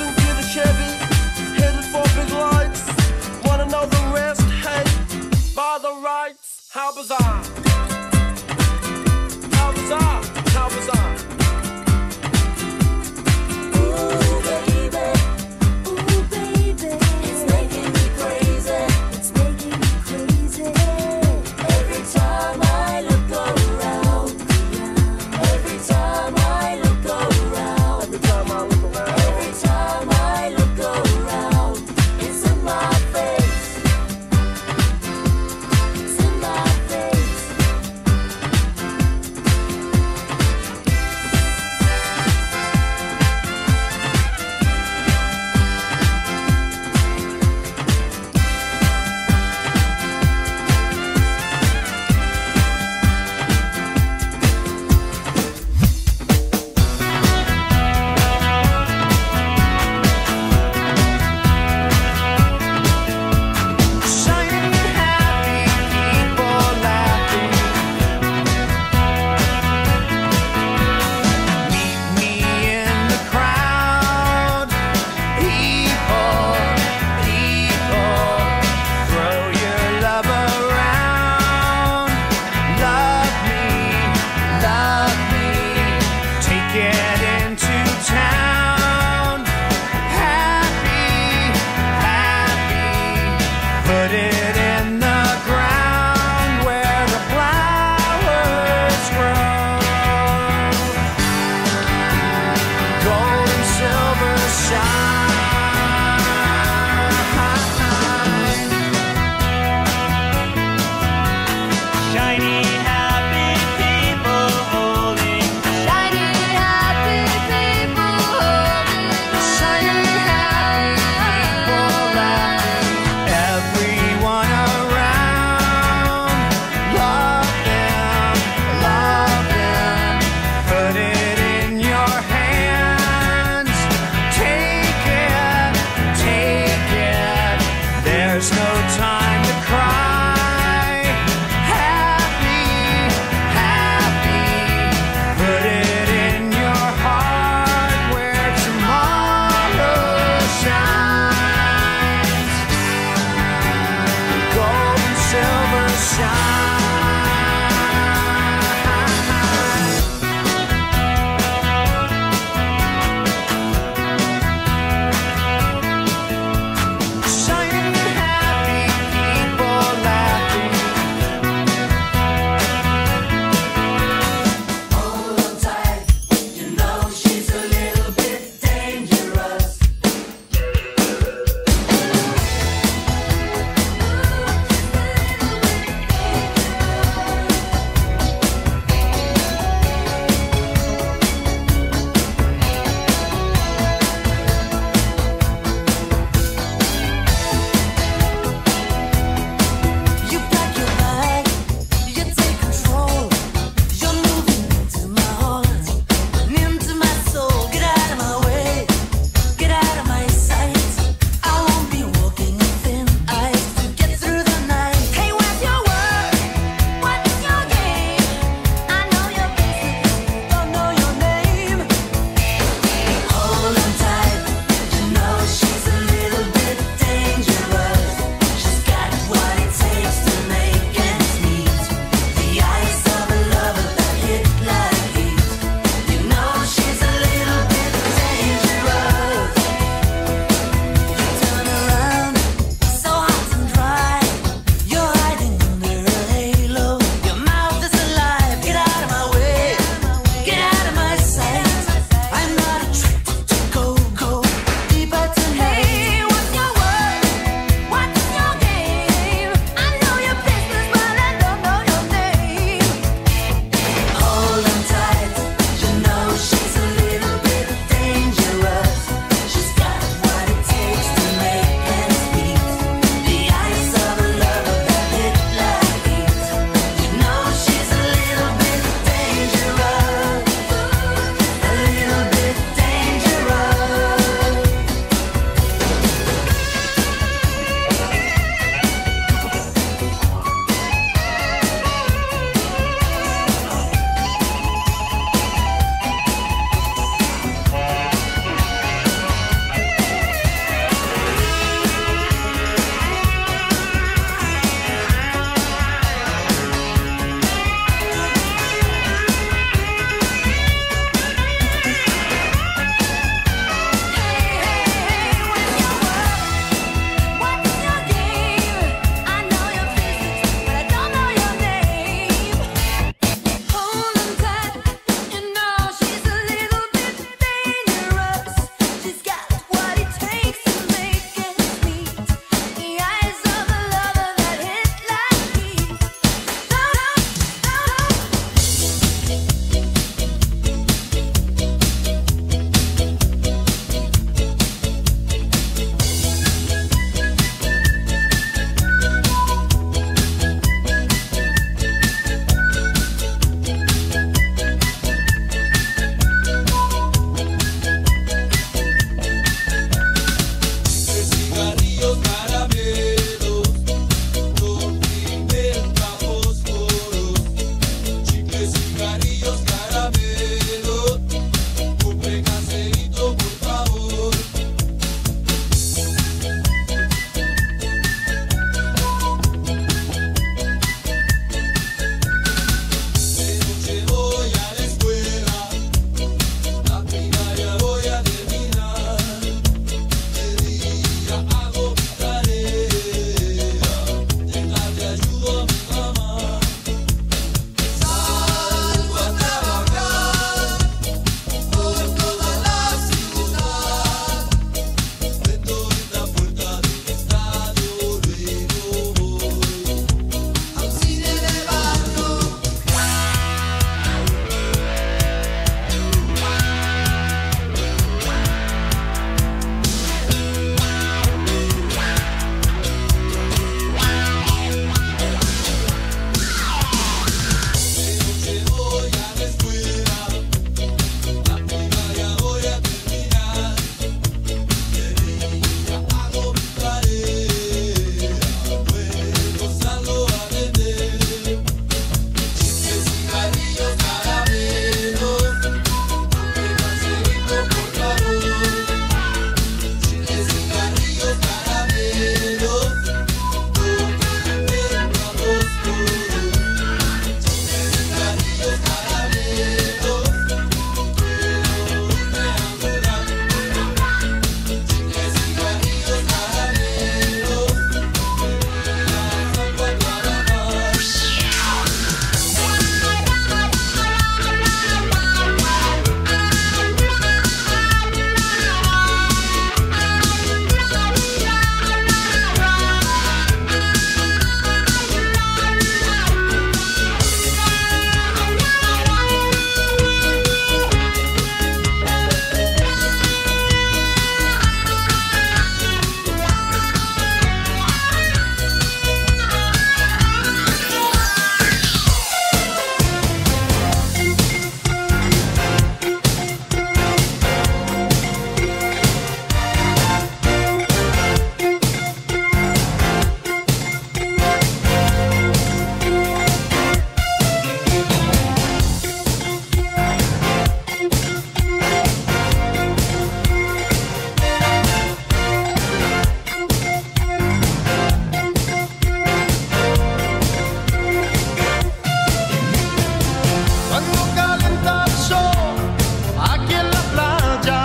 S15: Cuando calienta el sol aquí en la playa,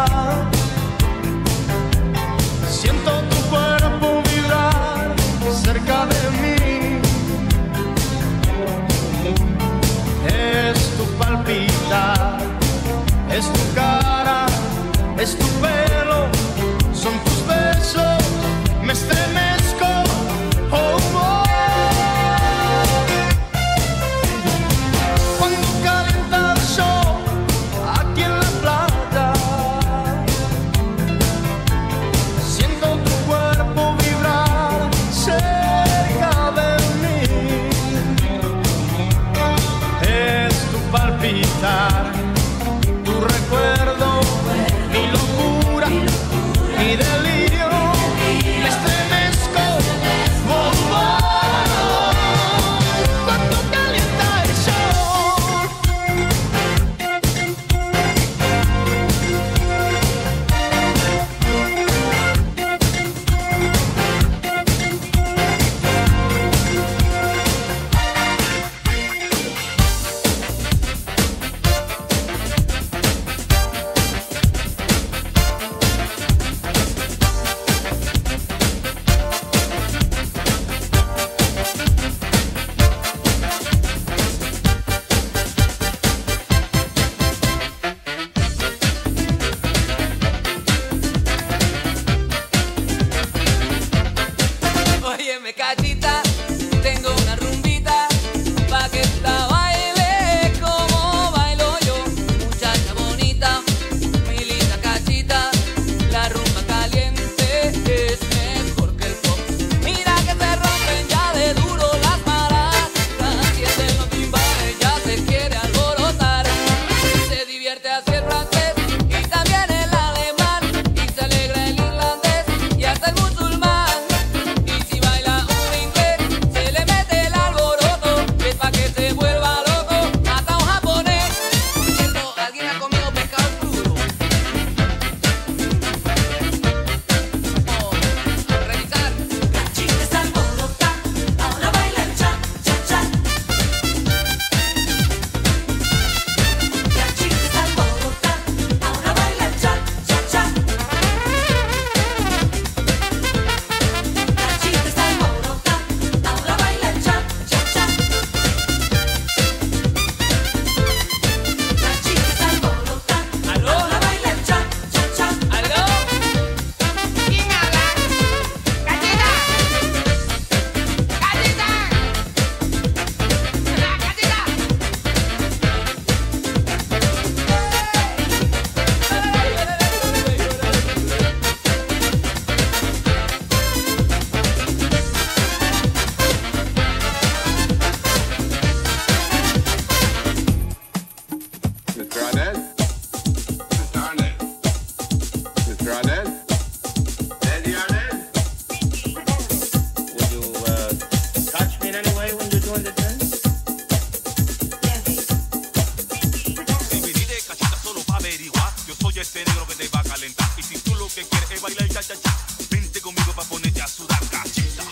S15: siento tu cuerpo vibrar cerca de mí. Es tu palpitar, es tu cara, es tu pelo, son tus besos, me estremezco. Oh, oh. Cuando calienta el sol aquí en la playa, siento tu cuerpo vibrar cerca de mí. Es tu palpitar, tu recuerdo, mi locura, mi delirio, me estremezco. Oh, oh. Cuando calienta el sol.
S12: Óyeme, cachita, tengo una rumbita pa' que esta baile como bailo yo. Muchacha bonita, mi linda cachita, la rumba caliente es mejor que el pop. Mira que se rompen ya de duro las maracas, y el de los timbales ya se quiere alborotar. Se divierte así el francés y también el alemán, y se alegra el irlandés y hasta el musulmán. Se le mete el alboroto, es pa' que se vuelva loco, hasta un japonés. Esto, alguien ha comido pescado crudo. Revisar.
S1: La chica está alborotada, ahora baila el cha, cha, cha. La chica está alborotada, ahora baila el cha, cha, cha. La chica está alborotada, ahora baila el cha, cha, cha. La chica está alborotada, ahora baila el cha, cha, cha.
S12: ¿Aló?
S16: ¿Quién habla? ¡Gatita! ¡Gatita! ¡La gatita!
S17: Mr. Arnett? Mr. Arnett? Mr. Arnett? Eddie Arnett?
S18: Would you touch me in any way when you're doing the dance?
S19: Si viniste cachita solo pa' averiguar, yo soy este negro que te va a calentar. Y si tú lo que quieres es bailar cha cha cha, vente conmigo pa' ponerte a sudar, cachita.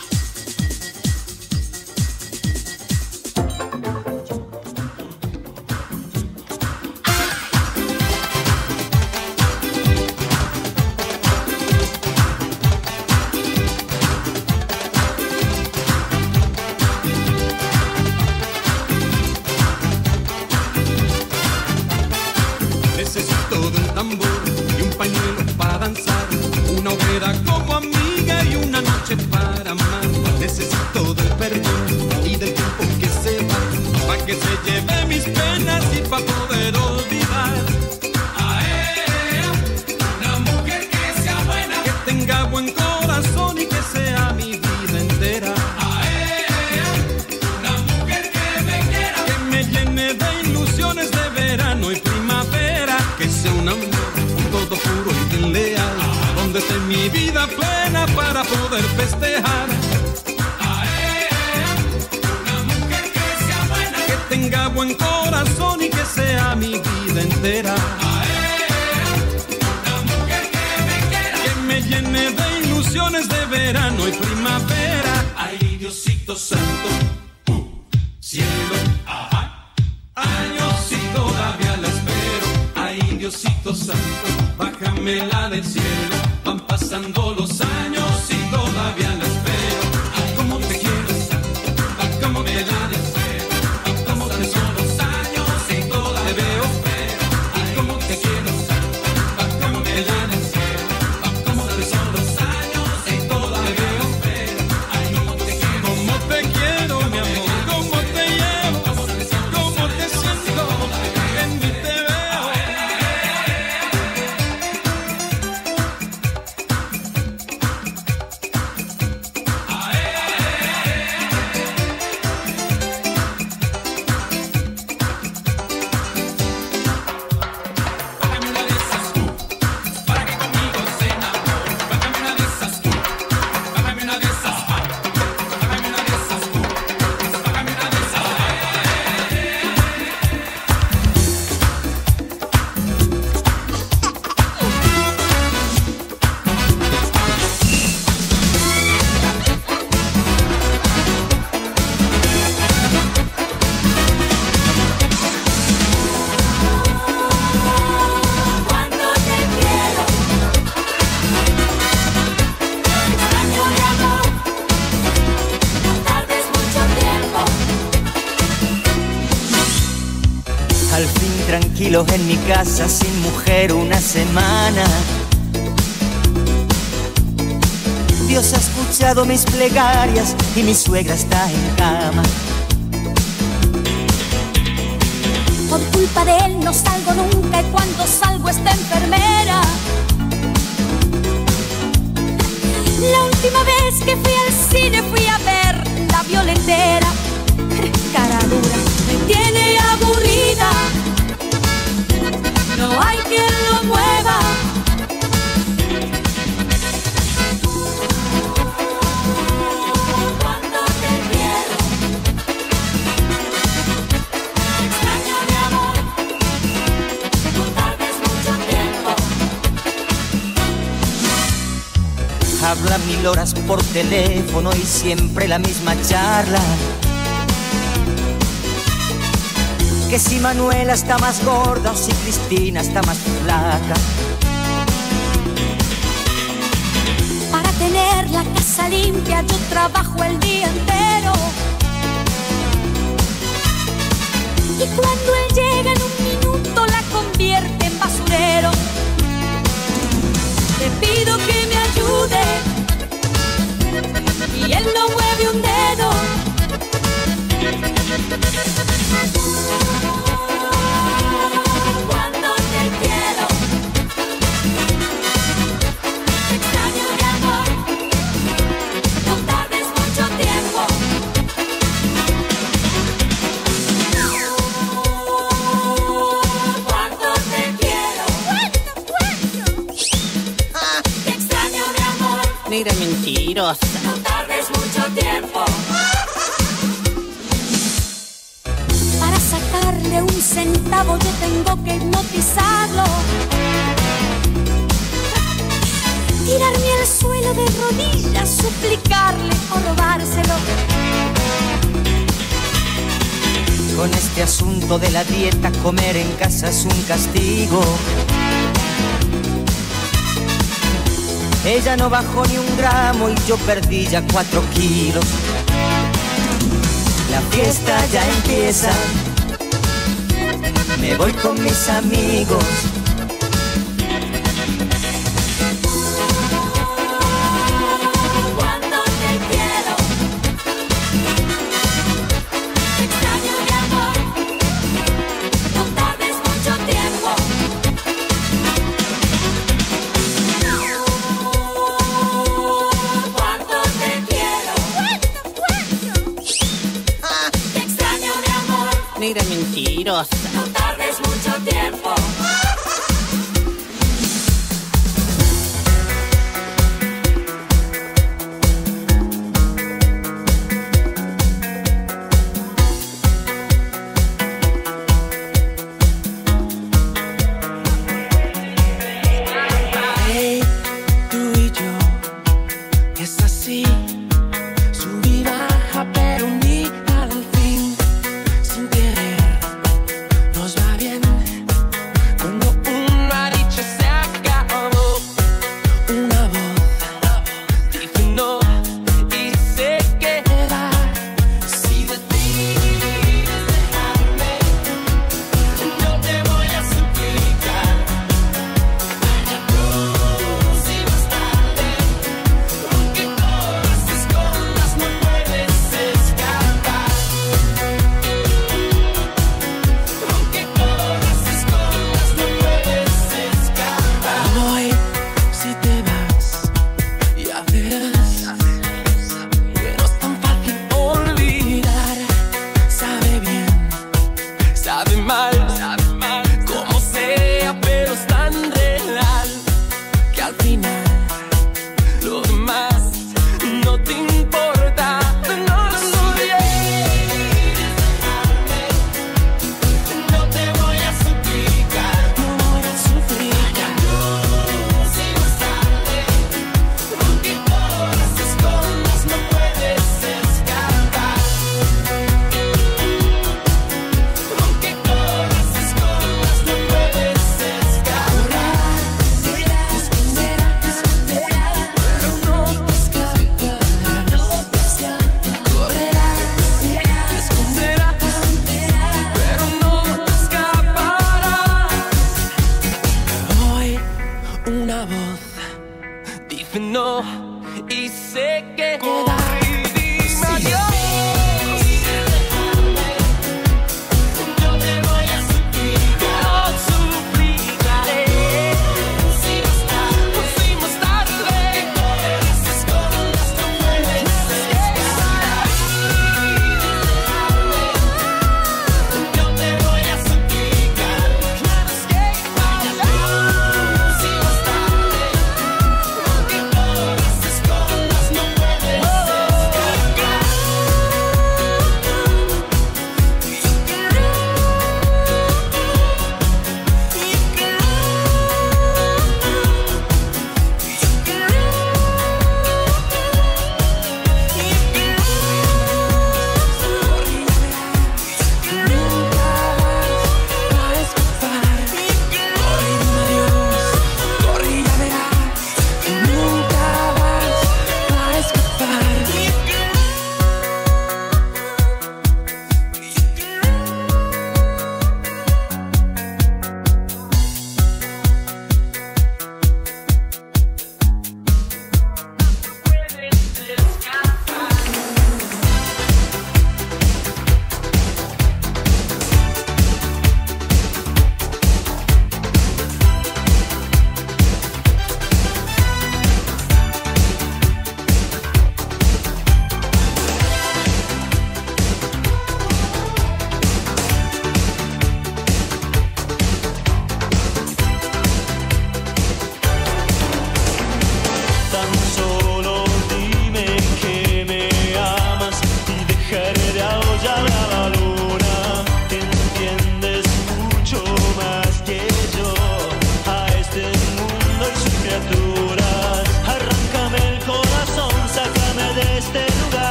S20: Necesito de un tambor y un pañuelo para danzar, una hoguera como amiga y una noche para amar. Necesito del perdón y del tiempo que se va, para que se lleve mis penas y para poder olvidar.
S2: Una mujer que sea buena,
S20: Que tenga buen corazón y que sea mi vida entera.
S2: una mujer que me quiera,
S20: Que me llene de ilusiones de verano y primavera. Que sea un amor todo puro y bien leal, donde esté mi vida plena para poder festejar.
S2: una mujer que sea buena,
S20: Que tenga buen corazón y que sea mi vida entera.
S2: una mujer que me quiera,
S20: Que me llene de ilusiones de verano y primavera.
S2: ay Diosito santo, cielo,
S20: Años Santo, bájamela del cielo. Van pasando los años y todavía la espero. Ay, cómo te quiero, Santo, ay, cómo me la del cielo. Ay, cómo te son los años y todavía te veo feo. Ay, cómo te quiero, Santo, ay, cómo me la del cielo. Ay, cómo te son los años y todavía te veo feo. Ay, cómo te quiero, cómo te quiero, mi amor, cómo te llevo, cómo te siento, en mí te veo.
S21: Al fin tranquilos en mi casa, sin mujer una semana. Dios ha escuchado mis plegarias y mi suegra está en cama.
S1: Por culpa de él no salgo nunca y cuando salgo está enfermera. La última vez que fui al cine fui a ver La Violentera. Cara dura, me tiene aburrida. No hay quien lo mueva. Cuando te quiero, extraño mi amor. No tardes mucho tiempo.
S21: Habla 1000 horas por teléfono y siempre la misma charla. Que si Manuela está más gorda o si Cristina está más flaca.
S1: Para tener la casa limpia yo trabajo el día entero. Y cuando él llega en un minuto la convierte en basurero. Le pido que me ayude y él no mueve un dedo. Cuando te quiero, extraño mi amor. No tardes mucho tiempo. Cuando te quiero, te extraño mi amor.
S22: Mira, mentirosa.
S1: No tardes mucho tiempo. Para sacarle un centavo yo tengo que hipnotizarlo. Tirarme al suelo de rodillas, suplicarle o robárselo.
S21: Con este asunto de la dieta, comer en casa es un castigo. Ella no bajó ni 1 gramo y yo perdí ya 4 kilos. La fiesta ya empieza, me voy con mis amigos.
S1: Cuando te quiero, extraño mi amor. No tardes mucho tiempo. Cuando te quiero, te extraño mi amor.
S22: Mira, mentirosa.
S1: No tardes mucho tiempo.
S6: Hey, tú y yo, es así, sub y baja, pero ni al fin, sin querer, nos va bien. Cuando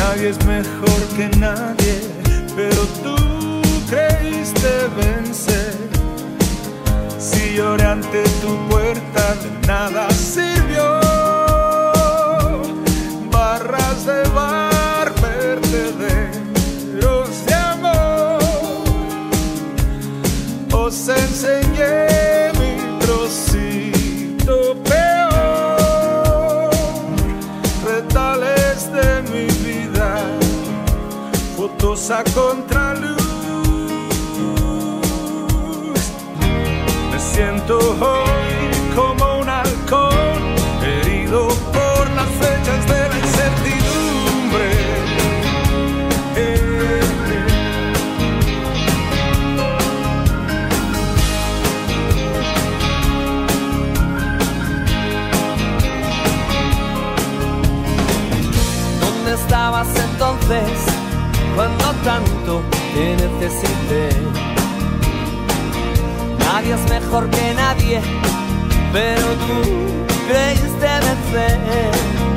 S4: Nadie es mejor que nadie, pero tú creíste vencer. Si lloré ante tu puerta, de nada sirvió. Barras de bar, vertederos de amor. Os enseñé mi trocito peor. Retales de mi vida, fotos a contraluz. Me siento hoy como un halcón, herido por las flechas de la incertidumbre.
S6: ¿Dónde estabas entonces cuando tanto te necesité? Nadie es mejor que nadie, pero tú creíste vencer.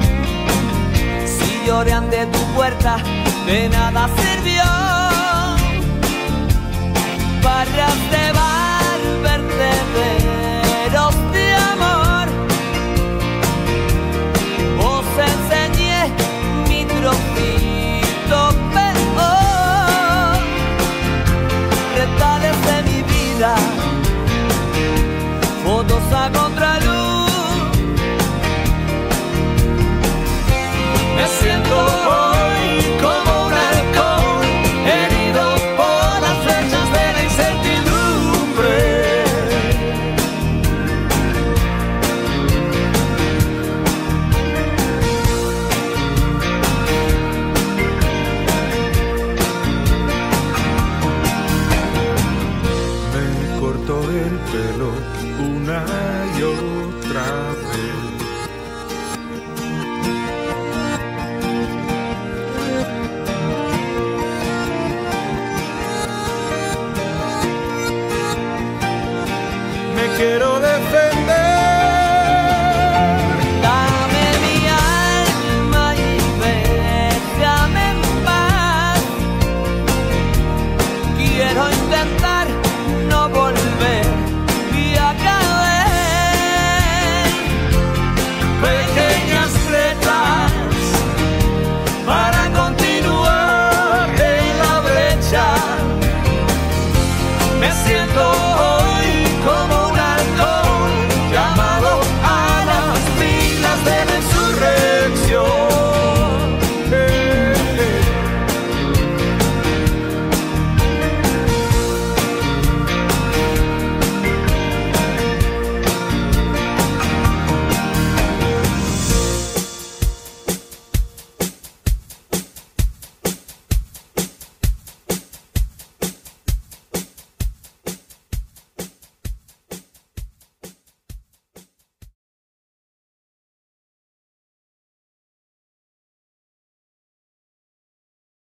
S6: Si lloré ante tu puerta, de nada sirvió. Barras de bar,